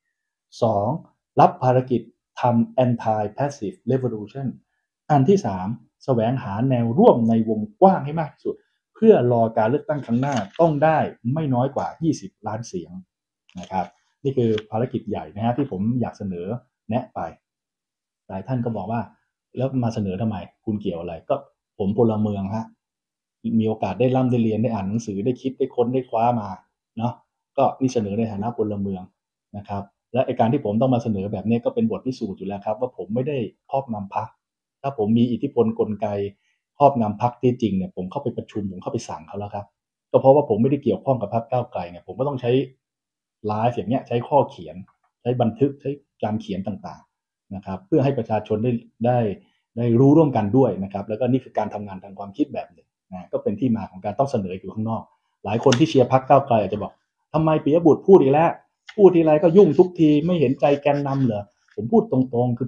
2รับภารกิจทำ anti passive revolution อันที่3แสวงหาแนวร่วมในวงกว้างให้มากที่สุดเพื่อรอการเลือกตั้งครั้งหน้าต้องได้ไม่น้อยกว่า20 ล้านเสียงนะครับนี่คือภารกิจใหญ่นะฮะที่ผมอยากเสนอแนะไปหลายท่านก็บอกว่าแล้วมาเสนอทำไมคุณเกี่ยวอะไรก็ผมพลเมืองฮะมีโอกาสได้ร่ำได้เรียนได้อ่านหนังสือได้คิดได้ค้นได้คว้ามาเนาะก็นี่เสนอในฐานะพลเมืองนะครับและไอการที่ผมต้องมาเสนอแบบนี้ก็เป็นบทพิสูจน์อยู่แล้วครับว่าผมไม่ได้ครอบงำพรรคถ้าผมมีอิทธิพลกลไกครอบงำพรรคที่จริงเนี่ยผมเข้าไปประชุมผมเข้าไปสั่งเขาแล้วครับก็เพราะว่าผมไม่ได้เกี่ยวข้องกับพรรคก้าวไกลเนี่ยผมก็ต้องใช้ไลฟ์อย่างเงี้ยใช้ข้อเขียนใช้บันทึกใช้การเขียนต่างๆนะครับเพื่อให้ประชาชนได้รู้ร่วมกันด้วยนะครับแล้วก็นี่คือการทำงานทางความคิดแบบหนึ่งนะก็เป็นที่มาของการต้องเสนออยู่ข้างนอกหลายคนที่เชียร์พรรคก้าวไกลอาจจะบอกทำไมปิยบุตรพูดอีกแล้วพูดทีไรก็ยุ่งทุกทีไม่เห็นใจแกนนำเหรอผมพูดตรงๆคือผม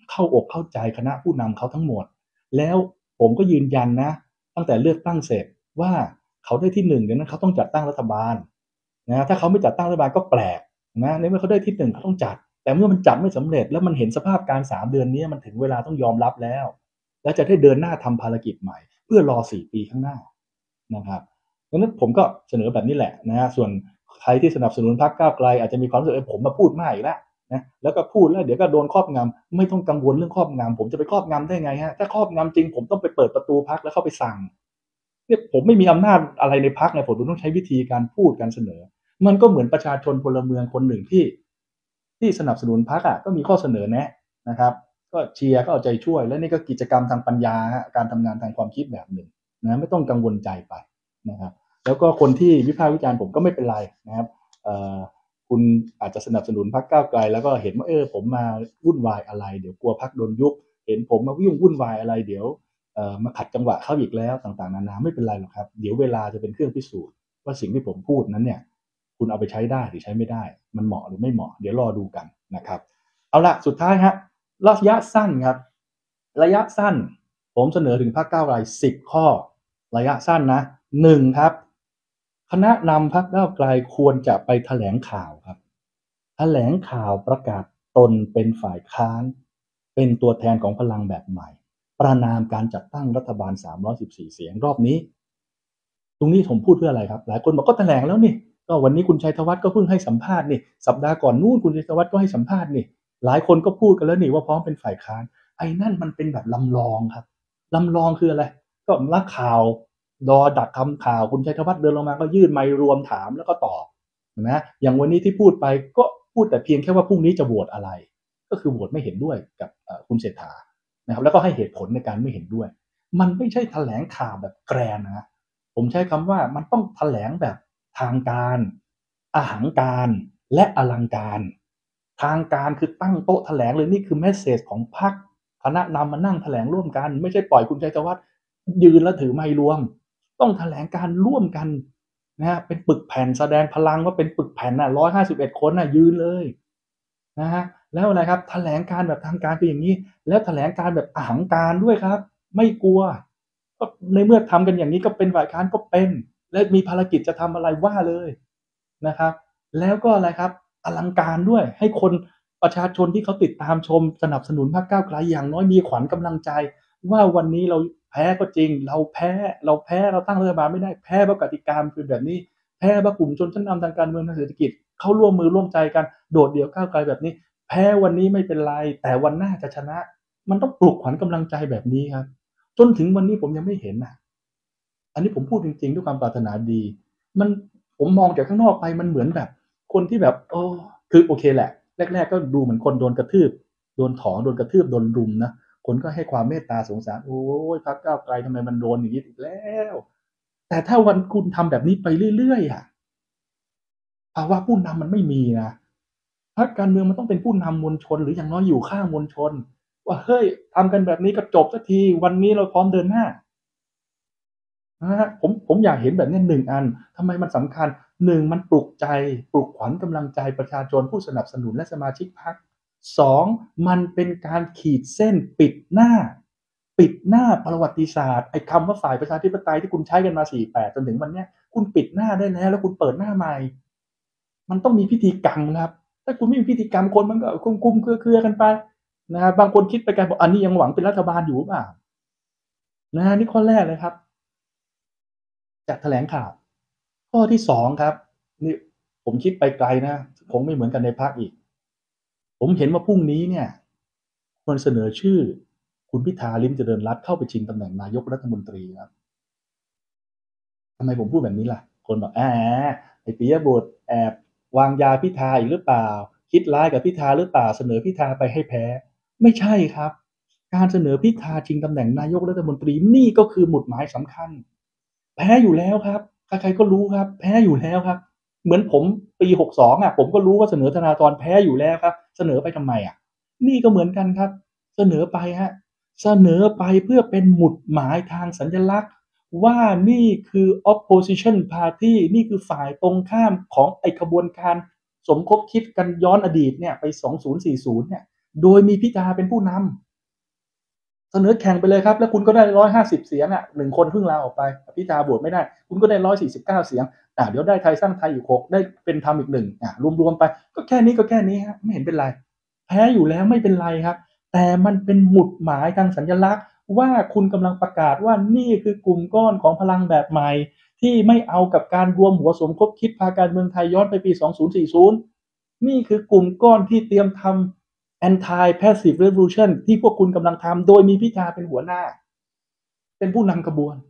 เข้าอกเข้าใจคณะผู้นำเขาทั้งหมดแล้วผมก็ยืนยันนะตั้งแต่เลือกตั้งเสร็จว่าเขาได้ที่1ดังนั้นเขาต้องจัดตั้งรัฐบาลนะถ้าเขาไม่จัดตั้งรัฐบาลก็แปลกนะในเมื่อเขาได้ที่1เขาต้องจัดแต่เมื่อมันจัดไม่สำเร็จแล้วมันเห็นสภาพการ3เดือนนี้มันถึงเวลาต้องยอมรับแล้วและจะได้เดินหน้าทำภารกิจใหม่เพื่อรอ4ปีข้างหน้านะครับดังนั้นผมก็เสนอแบบนี้แหละนะฮะส่วนใครที่สนับสนุนพรรคก้าวไกลอาจจะมีความรู้สึกผมมาพูดมากอีกแล้วนะแล้วก็พูดแล้วเดี๋ยวก็โดนครอบงำไม่ต้องกังวลเรื่องครอบงำผมจะไปครอบงำได้ไงฮะถ้าครอบงำจริงผมต้องไปเปิดประตูพรรคแล้วเข้าไปสั่งเนี่ยผมไม่มีอำนาจอะไรในพรรคไงผมต้องใช้วิธีการพูดการเสนอมันก็เหมือนประชาชนพลเมืองคนหนึ่งที่สนับสนุนพรรคก็มีข้อเสนอแนะนะครับก็เชียร์ก็เอาใจช่วยและนี่ก็กิจกรรมทางปัญญาการทำงานทางความคิดแบบหนึ่งนะไม่ต้องกังวลใจไปนะครับแล้วก็คนที่วิพากษ์วิจารณ์ผมก็ไม่เป็นไรนะครับคุณอาจจะสนับสนุนพรรคก้าวไกลแล้วก็เห็นว่าผมมาวุ่นวายอะไรเดี๋ยวกลัวพรรคโดนยุบเห็นผมมาวุ่นวายอะไรเดี๋ยวมาขัดจังหวะเขาอีกแล้วต่างๆนานาไม่เป็นไรหรอกครับเดี๋ยวเวลาจะเป็นเครื่องพิสูจน์ว่าสิ่งที่ผมพูดนั้นเนี่ยคุณเอาไปใช้ได้หรือใช้ไม่ได้มันเหมาะหรือไม่เหมาะเดี๋ยวรอดูกันนะครับเอาละสุดท้ายฮะระยะสั้นครับระยะสั้นผมเสนอถึงพรรคก้าวไกล10ข้อระยะสั้นนะ1ครับคณะนำพรรคก้าวไกลควรจะไปแถลงข่าวครับแถลงข่าวประกาศตนเป็นฝ่ายค้านเป็นตัวแทนของพลังแบบใหม่ประณามการจัดตั้งรัฐบาล314เสียงรอบนี้ตรงนี้ผมพูดเพื่ออะไรครับหลายคนบอกก็แถลงแล้วนี่ก็วันนี้คุณชัยธวัฒน์ก็เพิ่งให้สัมภาษณ์นี่สัปดาห์ก่อนนู่นคุณชัยธวัฒน์ก็ให้สัมภาษณ์นี่หลายคนก็พูดกันแล้วนี่ว่าพร้อมเป็นฝ่ายค้านไอ้นั่นมันเป็นแบบลำลองครับลำลองคืออะไรก็นักข่าวรอดักทำข่าวคุณชัยธวัฒน์เดินลงมาก็ยื่นไมค์รวมถามแล้วก็ตอบนะอย่างวันนี้ที่พูดไปก็พูดแต่เพียงแค่ว่าพรุ่งนี้จะโหวตอะไรก็คือโหวตไม่เห็นด้วยกับคุณเศรษฐานะครับแล้วก็ให้เหตุผลในการไม่เห็นด้วยมันไม่ใช่แถลงข่าวแบบแกรนนะผมใช้คำว่ามันต้องแถลงแบบทางการอหังการและอลังการทางการคือตั้งโต๊ะแถลงเลยนี่คือเมสเสจของพรรคคณะนำมานั่งแถลงร่วมกันไม่ใช่ปล่อยคุณชัยธวัฒน์ยืนแล้วถือไมค์รวมต้องแถลงการร่วมกันนะฮะเป็นปึกแผ่นแสดงพลังว่าเป็นปึกแผ่นน่ะ151คนน่ะยืนเลยนะฮะแล้วอะไรครับแถลงการแบบทางการเป็นอย่างนี้แล้วแถลงการแบบอหังการด้วยครับไม่กลัวก็ในเมื่อทำกันอย่างนี้ก็เป็นฝ่ายค้านก็เป็นและมีภารกิจจะทำอะไรว่าเลยนะครับแล้วก็อะไรครับอลังการด้วยให้คนประชาชนที่เขาติดตามชมสนับสนุนพรรคก้าวไกลอย่างน้อยมีขวัญกำลังใจว่าวันนี้เราแพ้ก็จริงเราแพ้เราตั้งรัฐบาลไม่ได้แพ้เพราะกติกาเป็นแบบนี้แพ้เพราะกลุ่มชนชั้นนำทางการเมืองทางเศรษฐกิจเขาร่วมมือร่วมใจกันโดดเดี่ยวก้าวไกลแบบนี้แพ้วันนี้ไม่เป็นไรแต่วันหน้าจะชนะมันต้องปลุกขวัญกำลังใจแบบนี้ครับจนถึงวันนี้ผมยังไม่เห็นน่ะอันนี้ผมพูดจริงๆด้วยความปรารถนาดีมันผมมองจากข้างนอกไปมันเหมือนแบบคนที่แบบคือโอเคแหละแรกๆก็ดูเหมือนคนโดนกระทืบโดนถอนโดนกระทืบโดนรุมนะคนก็ให้ความเมตตาสงสารโอ้ยพรรคก้าวไกลทำไมมันโดนอย่างนี้อีกแล้วแต่ถ้าวันคุณทำแบบนี้ไปเรื่อยๆภาวะผู้นำมันไม่มีนะพรรคการเมืองมันต้องเป็นผู้นำมวลชนหรืออย่างน้อยอยู่ข้างมวลชนว่าเฮ้ยทำกันแบบนี้ก็จบสักทีวันนี้เราพร้อมเดินหน้านะฮะผมอยากเห็นแบบนี้1อันทำไมมันสำคัญ1มันปลุกใจปลุกขวัญกำลังใจประชาชนผู้สนับสนุนและสมาชิกพรรค2มันเป็นการขีดเส้นปิดหน้าประวัติศาสตร์ไอ้คำว่าฝ่ายประชาธิปไตยที่คุณใช้กันมา48จนถึงวันเนี้ยคุณปิดหน้าได้แล้วคุณเปิดหน้าใหม่มันต้องมีพิธีกรรมครับถ้าคุณไม่มีพิธีกรรมคนมันก็กุมๆเครือๆกันไปนะครับบางคนคิดไปไกลบอกอันนี้ยังหวังเป็นรัฐบาลอยู่หรือเปล่านะฮะนี่ข้อแรกเลยครับจากแถลงข่าวข้อที่2ครับนี่ผมคิดไปไกลนะคงไม่เหมือนกันในพรรคอีกผมเห็นว่าพรุ่งนี้เนี่ยควรเสนอชื่อคุณพิธาลิ้มเจริญรัตน์เข้าไปชิงตำแหน่งนายกรัฐมนตรีครับทำไมผมพูดแบบนี้ล่ะคนบอกไอ้ปิยบุตรแอบวางยาพิธาอีกหรือเปล่าคิดร้ายกับพิธาหรือเปล่าเสนอพิธาไปให้แพ้ไม่ใช่ครับการเสนอพิธาชิงตำแหน่งนายกรัฐมนตรีนี่ก็คือหมุดหมายสำคัญแพ้อยู่แล้วครับใครๆก็รู้ครับแพ้อยู่แล้วครับเหมือนผมปี62ผมก็รู้ว่าเสนอธนาธรแพ้อยู่แล้วครับเสนอไปทำไมนี่ก็เหมือนกันครับเสนอไปเสนอไปเพื่อเป็นหมุดหมายทางสัญลักษณ์ว่านี่คือ opposition party นี่คือฝ่ายตรงข้ามของไอ้ขบวนการสมคบคิดกันย้อนอดีตเนี่ยไป2040เนี่ยโดยมีพิธาเป็นผู้นำเสนอแข่งไปเลยครับแล้วคุณก็ได้150 เสียง1 คนเพิ่งลาออกไปพิธาโหวตไม่ได้คุณก็ได้149 เสียงเดี๋ยวได้ไทยสร้างไทยอีก6ได้เป็นธรรมอีก1รวมๆไปก็แค่นี้ฮะไม่เห็นเป็นไรแพ้อยู่แล้วไม่เป็นไรครับแต่มันเป็นหมุดหมายทางสัญลักษณ์ว่าคุณกำลังประกาศว่านี่คือกลุ่มก้อนของพลังแบบใหม่ที่ไม่เอากับการรวมหัวสมคบคิดพาการเมืองไทยย้อนไปปี2040นี่คือกลุ่มก้อนที่เตรียมทำ anti passive revolution ที่พวกคุณกำลังทำโดยมีพิธาเป็นหัวหน้าเป็นผู้นำขบวน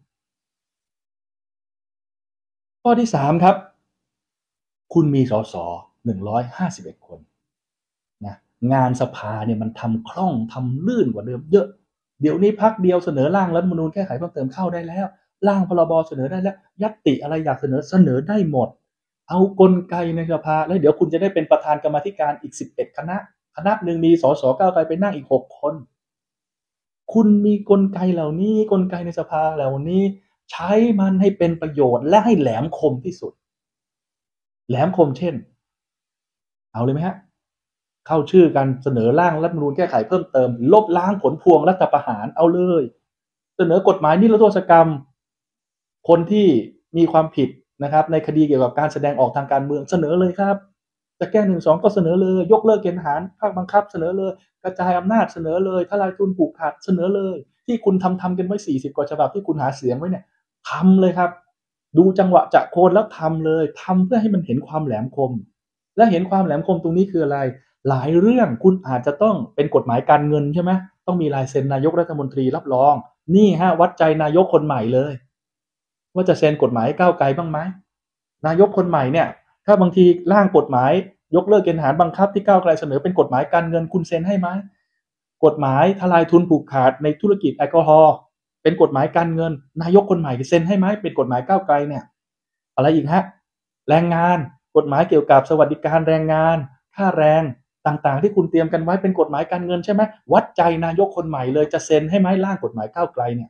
ข้อที่3ครับคุณมีสส151 คนนะงานสภาเนี่ยมันทำคล่องทำลื่นกว่าเดิมเยอะเดี๋ยวนี้พรรคเดียวเสนอร่างรัฐธรรมนูญแก้ไขเพิ่มเติมเข้าได้แล้วร่างพรบเสนอได้แล้วญัตติอะไรอยากเสนอได้หมดเอากลไกในสภาแล้วเดี๋ยวคุณจะได้เป็นประธานกรรมาธิการอีก11 คณะหนึ่งมีสสก้าวไกลไปนั่งอีก6 คนคุณมีกลไกเหล่านี้กลไกในสภาเหล่านี้ใช้มันให้เป็นประโยชน์และให้แหลมคมที่สุดแหลมคมเช่นเอาเลยไหมฮะเข้าชื่อกันเสนอร่างรัฐธรรมนูญแก้ไขเพิ่มเติมลบล้างผลพวงรัฐประหารเอาเลยเสนอกฎหมายนิรโทษกรรมคนที่มีความผิดนะครับในคดีเกี่ยวกับการแสดงออกทางการเมืองเสนอเลยครับจะแก้1 2ก็เสนอเลยยกเลิกเกณฑ์ทหารภาคบังคับเสนอเลยกระจายอำนาจเสนอเลยทลายทุนผูกขาดเสนอเลยที่คุณทำกันไว้40 กว่าฉบับที่คุณหาเสียงไว้เนี่ยทำเลยครับดูจังหวะจะโคนแล้วทำเลยทำเพื่อให้มันเห็นความแหลมคมและเห็นความแหลมคมตรงนี้คืออะไรหลายเรื่องคุณอาจจะต้องเป็นกฎหมายการเงินใช่ไหมต้องมีลายเซ็นนายกรัฐมนตรีรับรองนี่ฮะวัดใจนายกคนใหม่เลยว่าจะเซ็นกฎหมายก้าวไกลบ้างไหมนายกคนใหม่เนี่ยถ้าบางทีร่างกฎหมายยกเลิกเกณฑ์ทหารบังคับที่ก้าวไกลเสนอเป็นกฎหมายการเงินคุณเซ็นให้ไหมกฎหมายทลายทุนผูกขาดในธุรกิจแอลกอฮอล์เป็นกฎหมายการเงินนายกคนใหม่เซ็นให้ไหมเป็นกฎหมายก้าวไกลเนี่ยอะไรอีกฮะแรงงานกฎหมายเกี่ยวกับสวัสดิการแรงงานค่าแรงต่างๆที่คุณเตรียมกันไว้เป็นกฎหมายการเงินใช่ไหมวัดใจนายกคนใหม่เลยจะเซ็นให้ไหมร่างกฎหมายก้าวไกลเนี่ย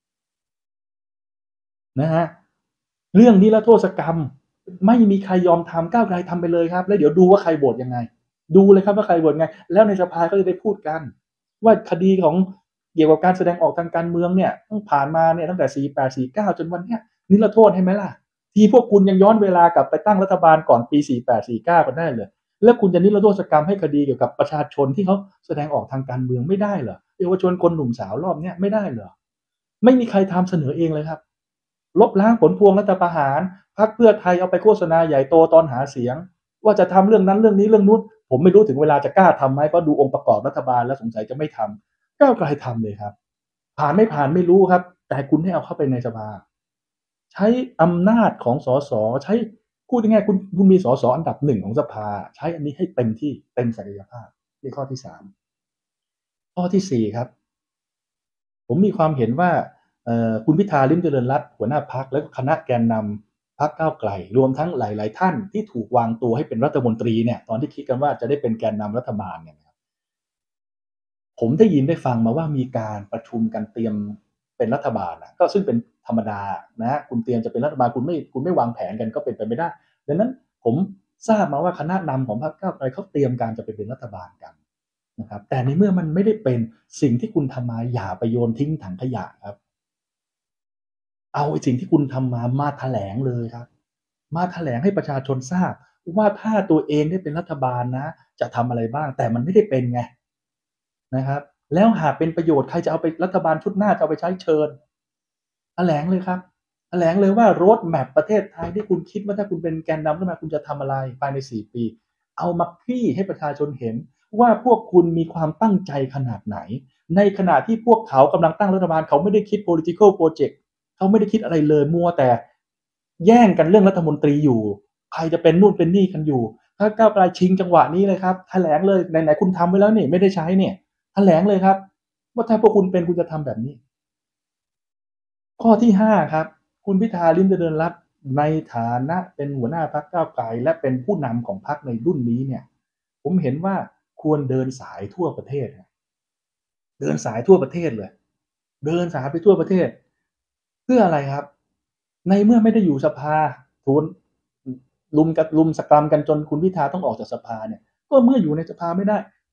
นะฮะเรื่องนิรโทษกรรมไม่มีใครยอมทำก้าวไกลทำไปเลยครับแล้วเดี๋ยวดูว่าใครโหวตยังไงดูเลยครับว่าใครโหวตยังไงแล้วในสภาก็จะได้พูดกันว่าคดีของเกี่ยวกับการแสดงออกทางการเมืองเนี่ยต้องผ่านมาเนี่ยตั้งแต่48 49จนวันเนี้ยนิรโทษให้ไหมล่ะที่พวกคุณยังย้อนเวลากลับไปตั้งรัฐบาลก่อนปี48 49กันได้เลยแล้วคุณจะนิรโทษกรรมให้คดีเกี่ยวกับประชาชนที่เขาแสดงออกทางการเมืองไม่ได้เหรอเยาวชนคนหนุ่มสาวรอบเนี้ยไม่ได้เหรอไม่มีใครทำเสนอเองเลยครับลบล้างผลพวงรัฐประหารพรรคเพื่อไทยเอาไปโฆษณาใหญ่โตตอนหาเสียงว่าจะทำเรื่องนั้นเรื่องนี้เรื่องนู้นผมไม่รู้ถึงเวลาจะกล้าทำไหมเพราะดูองค์ประกอบรัฐบาลแล้วสงสัยจะไม่ทำก้าวไกลทำเลยครับผ่านไม่ผ่านไม่รู้ครับแต่คุณให้เอาเข้าไปในสภาใช้อำนาจของสสใช้พูดง่ายๆคุณมีสสอันดับ1ของสภาใช้อันนี้ให้เต็มที่เต็มศักยภาพนี่ข้อที่3ข้อที่4ครับผมมีความเห็นว่าคุณพิธาลิ้มเจริญรัตน์หัวหน้าพรรคและคณะแกนนำพรรคก้าวไกลรวมทั้งหลายๆท่านที่ถูกวางตัวให้เป็นรัฐมนตรีเนี่ยตอนที่คิดกันว่าจะได้เป็นแกนนำรัฐบาลเนี่ยผมได้ยินได้ฟังมาว่ามีการประชุมกันเตรียมเป็นรัฐบาลก็ซึ่งเป็นธรรมดานะคุณเตรียมจะเป็นรัฐบาลคุณไม่วางแผนกันก็เป็นไปไม่ได้ดังนั้นผมทราบมาว่าคณะนำของพรรคก้าวไกลเขาเตรียมการจะไปเป็นรัฐบาลกันนะครับแต่ในเมื่อมันไม่ได้เป็นสิ่งที่คุณทำมาอย่าไปโยนทิ้งถังขยะครับเอาไอ้สิ่งที่คุณทำมาแถลงเลยครับมาแถลงให้ประชาชนทราบว่าถ้าตัวเองได้เป็นรัฐบาลนะจะทำอะไรบ้างแต่มันไม่ได้เป็นไง นะครับแล้วหากเป็นประโยชน์ใครจะเอาไปรัฐบาลชุดหน้าจะเอาไปใช้เชิญแถลงเลยครับแถลงเลยว่า road map ประเทศไทยที่คุณคิดว่าถ้าคุณเป็นแกนนำขึ้นมาคุณจะทำอะไรภายใน4 ปีเอามาคลี่ให้ประชาชนเห็นว่าพวกคุณมีความตั้งใจขนาดไหนในขณะที่พวกเขากำลังตั้งรัฐบาลเขาไม่ได้คิด political project เขาไม่ได้คิดอะไรเลยมัวแต่แย่งกันเรื่องรัฐมนตรีอยู่ใครจะเป็นนู่นเป็นนี่กันอยู่ถ้าก้าวไกลชิงจังหวะนี้เลยครับแถลงเลยไหนๆคุณทำไว้แล้วนี่ไม่ได้ใช้เนี่ยแถลงเลยครับว่าถ้าพวกคุณเป็นคุณจะทำแบบนี้ข้อที่5ครับคุณพิธาลิ้มเจริญรัตน์ในฐานะเป็นหัวหน้าพรรคก้าวไกลและเป็นผู้นำของพรรคในรุ่นนี้เนี่ยผมเห็นว่าควรเดินสายทั่วประเทศเดินสายทั่วประเทศเลยเดินสายไปทั่วประเทศเพื่ออะไรครับในเมื่อไม่ได้อยู่สภาทุนลุมสกรัมกันจนคุณพิธาต้องออกจากสภาเนี่ยก็เมื่ออยู่ในสภาไม่ได้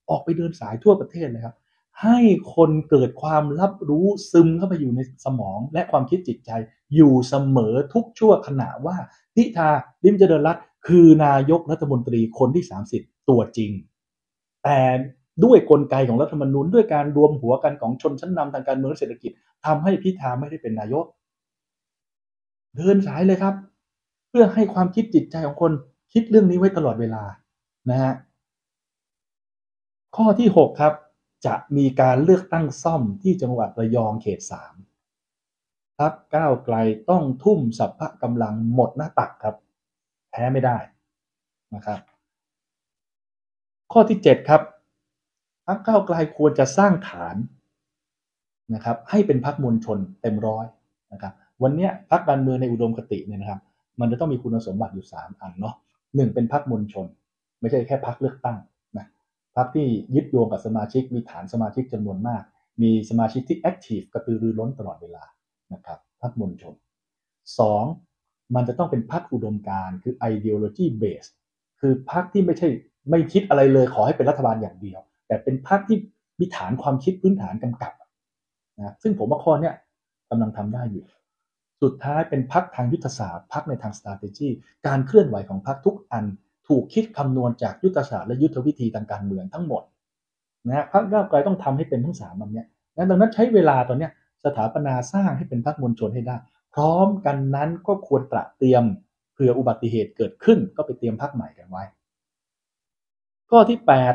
ออกไปเดินสายทั่วประเทศเลยครับให้คนเกิดความรับรู้ซึมเข้าไปอยู่ในสมองและความคิดจิตใจอยู่เสมอทุกชั่วขณะว่าพิธาลิ้มเจริญรัตน์คือนายกรัฐมนตรีคนที่30ตัวจริงแต่ด้วยกลไกของรัฐธรรมนูญด้วยการรวมหัวกันของชนชั้นนำทางการเมืองและเศรษฐกิจทำให้พิธาไม่ได้เป็นนายกเดินสายเลยครับเพื่อให้ความคิดจิตใจของคนคิดเรื่องนี้ไว้ตลอดเวลานะฮะข้อที่6ครับจะมีการเลือกตั้งซ่อมที่จังหวัดระยองเขต3พรรคก้าวไกลต้องทุ่มสรรพกำลังหมดหน้าตักครับแพ้ไม่ได้นะครับข้อที่7ครับพรรคก้าวไกลควรจะสร้างฐานนะครับให้เป็นพรรคมวลชนเต็มร้อยนะครับวันนี้พรรคการเมืองในอุดมคติเนี่ยนะครับมันจะต้องมีคุณสมบัติอยู่3อันเนาะ1เป็นพรรคมวลชนไม่ใช่แค่พรรคเลือกตั้งนะพรรคที่ยึดโยงกับสมาชิกมีฐานสมาชิกจำนวนมากมีสมาชิกที่แอคทีฟกระตือรือร้นตลอดเวลานะครับพรรคมวลชน2มันจะต้องเป็นพรรคอุดมการณ์คือ ideology base คือพรรคที่ไม่คิดอะไรเลยขอให้เป็นรัฐบาลอย่างเดียวแต่เป็นพรรคที่มีฐานความคิดพื้นฐานกำกับนะซึ่งผมว่าข้อเนี้ยกำลังทำได้อยู่สุดท้ายเป็นพรรคทางยุทธศาสตร์พรรคในทาง strategy การเคลื่อนไหวของพรรคทุกอันถูกคิดคำนวณจากยุทธศาสตร์และยุทธวิธีทางการเมืองทั้งหมดนะพรรคก้าวไกลต้องทำให้เป็นทั้ง3อันเนี้ยดังนั้นใช้เวลาตอนเนี้ยสถาปนาสร้างให้เป็นพรรคมวลชนให้ได้พร้อมกันนั้นก็ควรตระเตรียมเผื่ออุบัติเหตุเกิดขึ้นก็ไปเตรียมพรรคใหม่กันไว้ข้อที่8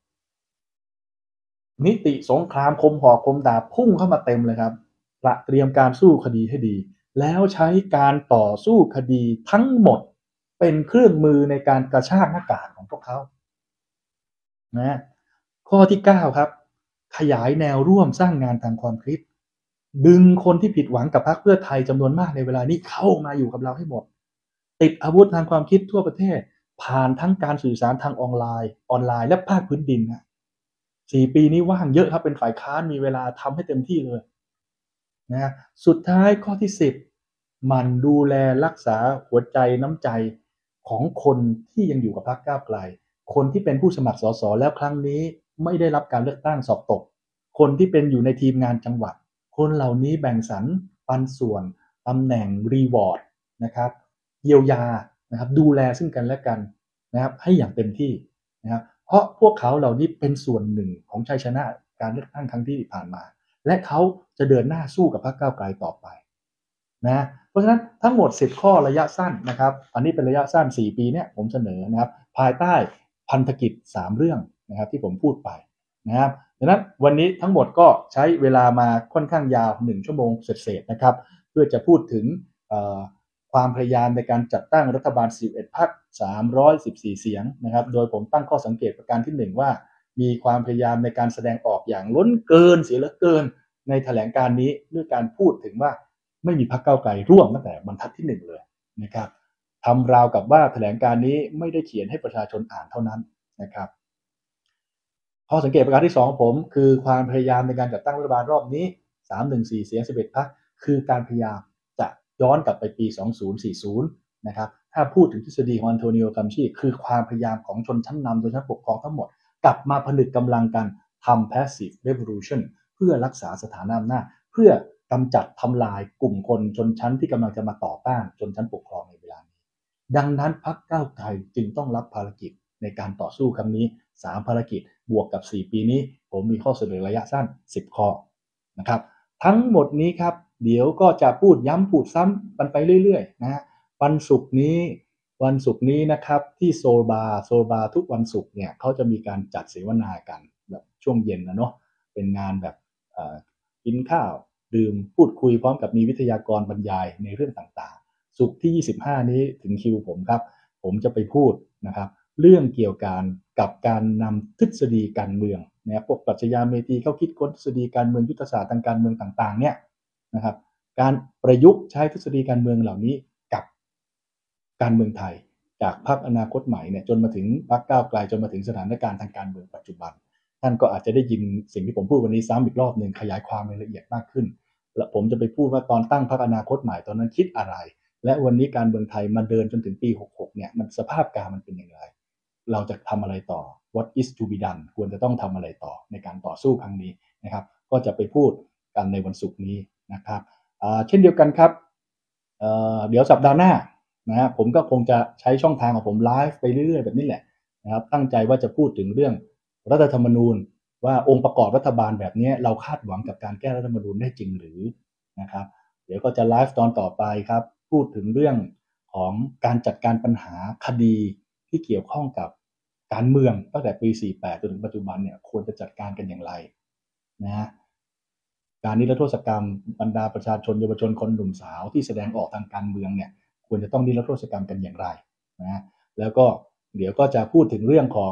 นิติสงครามคมหอกคมดาบพุ่งเข้ามาเต็มเลยครับตระเตรียมการสู้คดีให้ดีแล้วใช้การต่อสู้คดีทั้งหมดเป็นเครื่องมือในการกระชากหน้ากากของพวกเขานะข้อที่9ครับขยายแนวร่วมสร้างงานทางความคิดดึงคนที่ผิดหวังกับพรรคเพื่อไทยจำนวนมากในเวลานี้เข้ามาอยู่กับเราให้หมดติดอาวุธทางความคิดทั่วประเทศผ่านทั้งการสื่อสารทางออนไลน์และภาคพื้นดินนะ4 ปีนี้ว่างเยอะครับเป็นฝ่ายค้านมีเวลาทำให้เต็มที่เลยนะสุดท้ายข้อที่10มันดูแลรักษาหัวใจน้ำใจของคนที่ยังอยู่กับพรรคก้าวไกลคนที่เป็นผู้สมัครสสแล้วครั้งนี้ไม่ได้รับการเลือกตั้งสอบตกคนที่เป็นอยู่ในทีมงานจังหวัดคนเหล่านี้แบ่งสรรปันส่วนตำแหน่งรีวอร์ดนะครับเยียวยานะครับดูแลซึ่งกันและกันนะครับให้อย่างเต็มที่นะครับเพราะพวกเขาเหล่านี้เป็นส่วนหนึ่งของชัยชนะการเลือกตั้งครั้งที่ผ่านมาและเขาจะเดินหน้าสู้กับพรรคก้าวไกลต่อไปนะเพราะฉะนั้นทั้งหมด10ข้อระยะสั้นนะครับอันนี้เป็นระยะสั้น4 ปีเนี่ยผมเสนอนะครับภายใต้พันธกิจ3เรื่องนะครับที่ผมพูดไปนะครับดังนั้นวันนี้ทั้งหมดก็ใช้เวลามาค่อนข้างยาว1ชั่วโมงเศษๆนะครับเพื่อจะพูดถึงความพยายามในการจัดตั้งรัฐบาล11พรรค314เสียงนะครับโดยผมตั้งข้อสังเกตประการที่1ว่ามีความพยายามในการแสดงออกอย่างล้นเกินเสียเหลือเกินในแถลงการนี้ด้วยการพูดถึงว่าไม่มีพรรคก้าวไกลร่วมตั้งแต่บรรทัดที่1เลยนะครับทำราวกับว่าแถลงการนี้ไม่ได้เขียนให้ประชาชนอ่านเท่านั้นนะครับข้อสังเกตประการที่2ของผมคือความพยายามในการจัดตั้งรัฐบาลรอบนี้314เสียง11พรรคคือการพยายามจะย้อนกลับไปปี2040นะครับถ้าพูดถึงทฤษฎีของอันโทนิโอ กัมชีคือความพยายามของชนชั้นนำชนชั้นปกครองทั้งหมดกลับมาผนึกกำลังกันทำ passive revolution เพื่อรักษาสถานะอำนาจเพื่อกำจัดทำลายกลุ่มคนชนชั้นที่กำลังจะมาต่อต้านชนชั้นปกครองในเวลานี้ดังนั้นพรรคก้าวไกลจึงต้องรับภารกิจในการต่อสู้ครั้งนี้3ภารกิจบวกกับ4 ปีนี้ผมมีข้อเสนอระยะสั้น10ข้อนะครับทั้งหมดนี้ครับเดี๋ยวก็จะพูดย้ำพูดซ้ำกันไปเรื่อยๆนะฮะวันศุกร์นี้นะครับที่โซบาทุกวันศุกร์เนี่ยเขาจะมีการจัดเสวนากันแบบช่วงเย็นนะเนาะเป็นงานแบบกินข้าวดื่มพูดคุยพร้อมกับมีวิทยากรบรรยายในเรื่องต่างๆศุกร์ที่25นี้ถึงคิวผมครับผมจะไปพูดนะครับเรื่องเกี่ยวกับการนำทฤษฎีการเมืองเนี่ยพวกปรัชญาเมธีเขาคิดค้นทฤษฎีการเมืองยุทธศาสตร์ทางการเมืองต่างๆเนี่ยนะครับการประยุกต์ใช้ทฤษฎีการเมืองเหล่านี้กับการเมืองไทยจากพรรคอนาคตใหม่เนี่ยจนมาถึงพรรคก้าวไกลจนมาถึงสถานการณ์ทางการเมืองปัจจุบันท่านก็อาจจะได้ยินสิ่งที่ผมพูดวันนี้ซ้ำอีกรอบหนึ่งขยายความรายละเอียดมากขึ้นและผมจะไปพูดว่าตอนตั้งพรรคอนาคตใหม่ตอนนั้นคิดอะไรและวันนี้การเมืองไทยมาเดินจนถึงปี66เนี่ยมันสภาพการมันเป็นอย่างไรเราจะทำอะไรต่อ what is to be done ควรจะต้องทำอะไรต่อในการต่อสู้ครั้งนี้นะครับก็จะไปพูดกันในวันศุกร์นี้นะครับเช่นเดียวกันครับเดี๋ยวสัปดาห์หน้านะฮะผมก็คงจะใช้ช่องทางของผมไลฟ์ไปเรื่อยๆแบบนี้แหละนะครับตั้งใจว่าจะพูดถึงเรื่องรัฐธรรมนูญว่าองค์ประกอบรัฐบาลแบบนี้เราคาดหวังกับการแก้รัฐธรรมนูญได้จริงหรือนะครับเดี๋ยวก็จะไลฟ์ตอนต่อไปครับพูดถึงเรื่องของการจัดการปัญหาคดีที่เกี่ยวข้องกับการเมืองตั้งแต่ปี48จนถึงปัจจุบันเนี่ยควรจะจัดการกันอย่างไรนะฮะการนิรโทษกรรมบรรดาประชาชนเยาวชนคนหนุ่มสาวที่แสดงออกทางการเมืองเนี่ยควรจะต้องนิรโทษกรรมกันอย่างไรนะแล้วก็เดี๋ยวก็จะพูดถึงเรื่องของ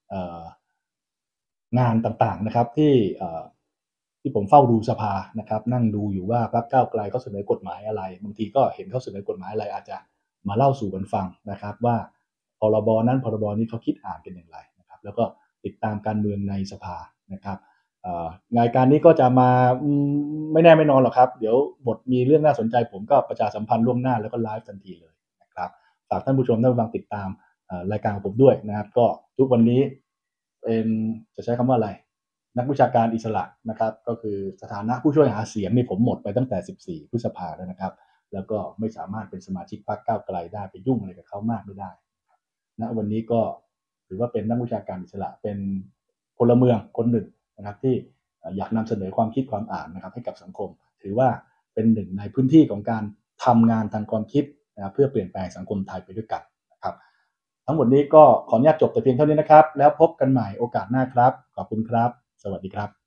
งานต่างๆนะครับที่ผมเฝ้าดูสภานะครับนั่งดูอยู่ว่าพรรคก้าวไกลเขาเสนอกฎหมายอะไรบางทีก็เห็นเขาเสนอกฎหมายอะไรอาจจะมาเล่าสู่กันฟังนะครับว่าพรบนั้นพรบนี้เขาคิดอ่านกันอย่างไรนะครับแล้วก็ติดตามการเมืองในสภานะครับรายการนี้ก็จะมาไม่แน่ไม่นอนหรอกครับเดี๋ยวบทมีเรื่องน่าสนใจผมก็ประชาสัมพันธ์ล่วงหน้าแล้วก็ไลฟ์ทันทีเลยนะครับฝากท่านผู้ชมท่านผู้ฟังติดตามรายการของผมด้วยนะครับก็ทุกวันนี้เป็นจะใช้คำว่าอะไรนักวิชาการอิสระนะครับก็คือสถานะผู้ช่วยหาเสียงนี่ผมหมดไปตั้งแต่14พฤษภาคมแล้วนะครับแล้วก็ไม่สามารถเป็นสมาชิกพรรคก้าวไกลได้ไปยุ่งอะไรกับเขามากไม่ได้ณวันนี้ก็ถือว่าเป็นนักวิชาการอิสระเป็นพลเมืองคนหนึ่งนะครับที่อยากนำเสนอความคิดความอ่านนะครับให้กับสังคมถือว่าเป็นหนึ่งในพื้นที่ของการทำงานทางความคิดนะครับเพื่อเปลี่ยนแปลงสังคมไทยไปด้วยกันนะครับทั้งหมดนี้ก็ขออนุญาตจบแต่เพียงเท่านี้นะครับแล้วพบกันใหม่โอกาสหน้าครับขอบคุณครับสวัสดีครับ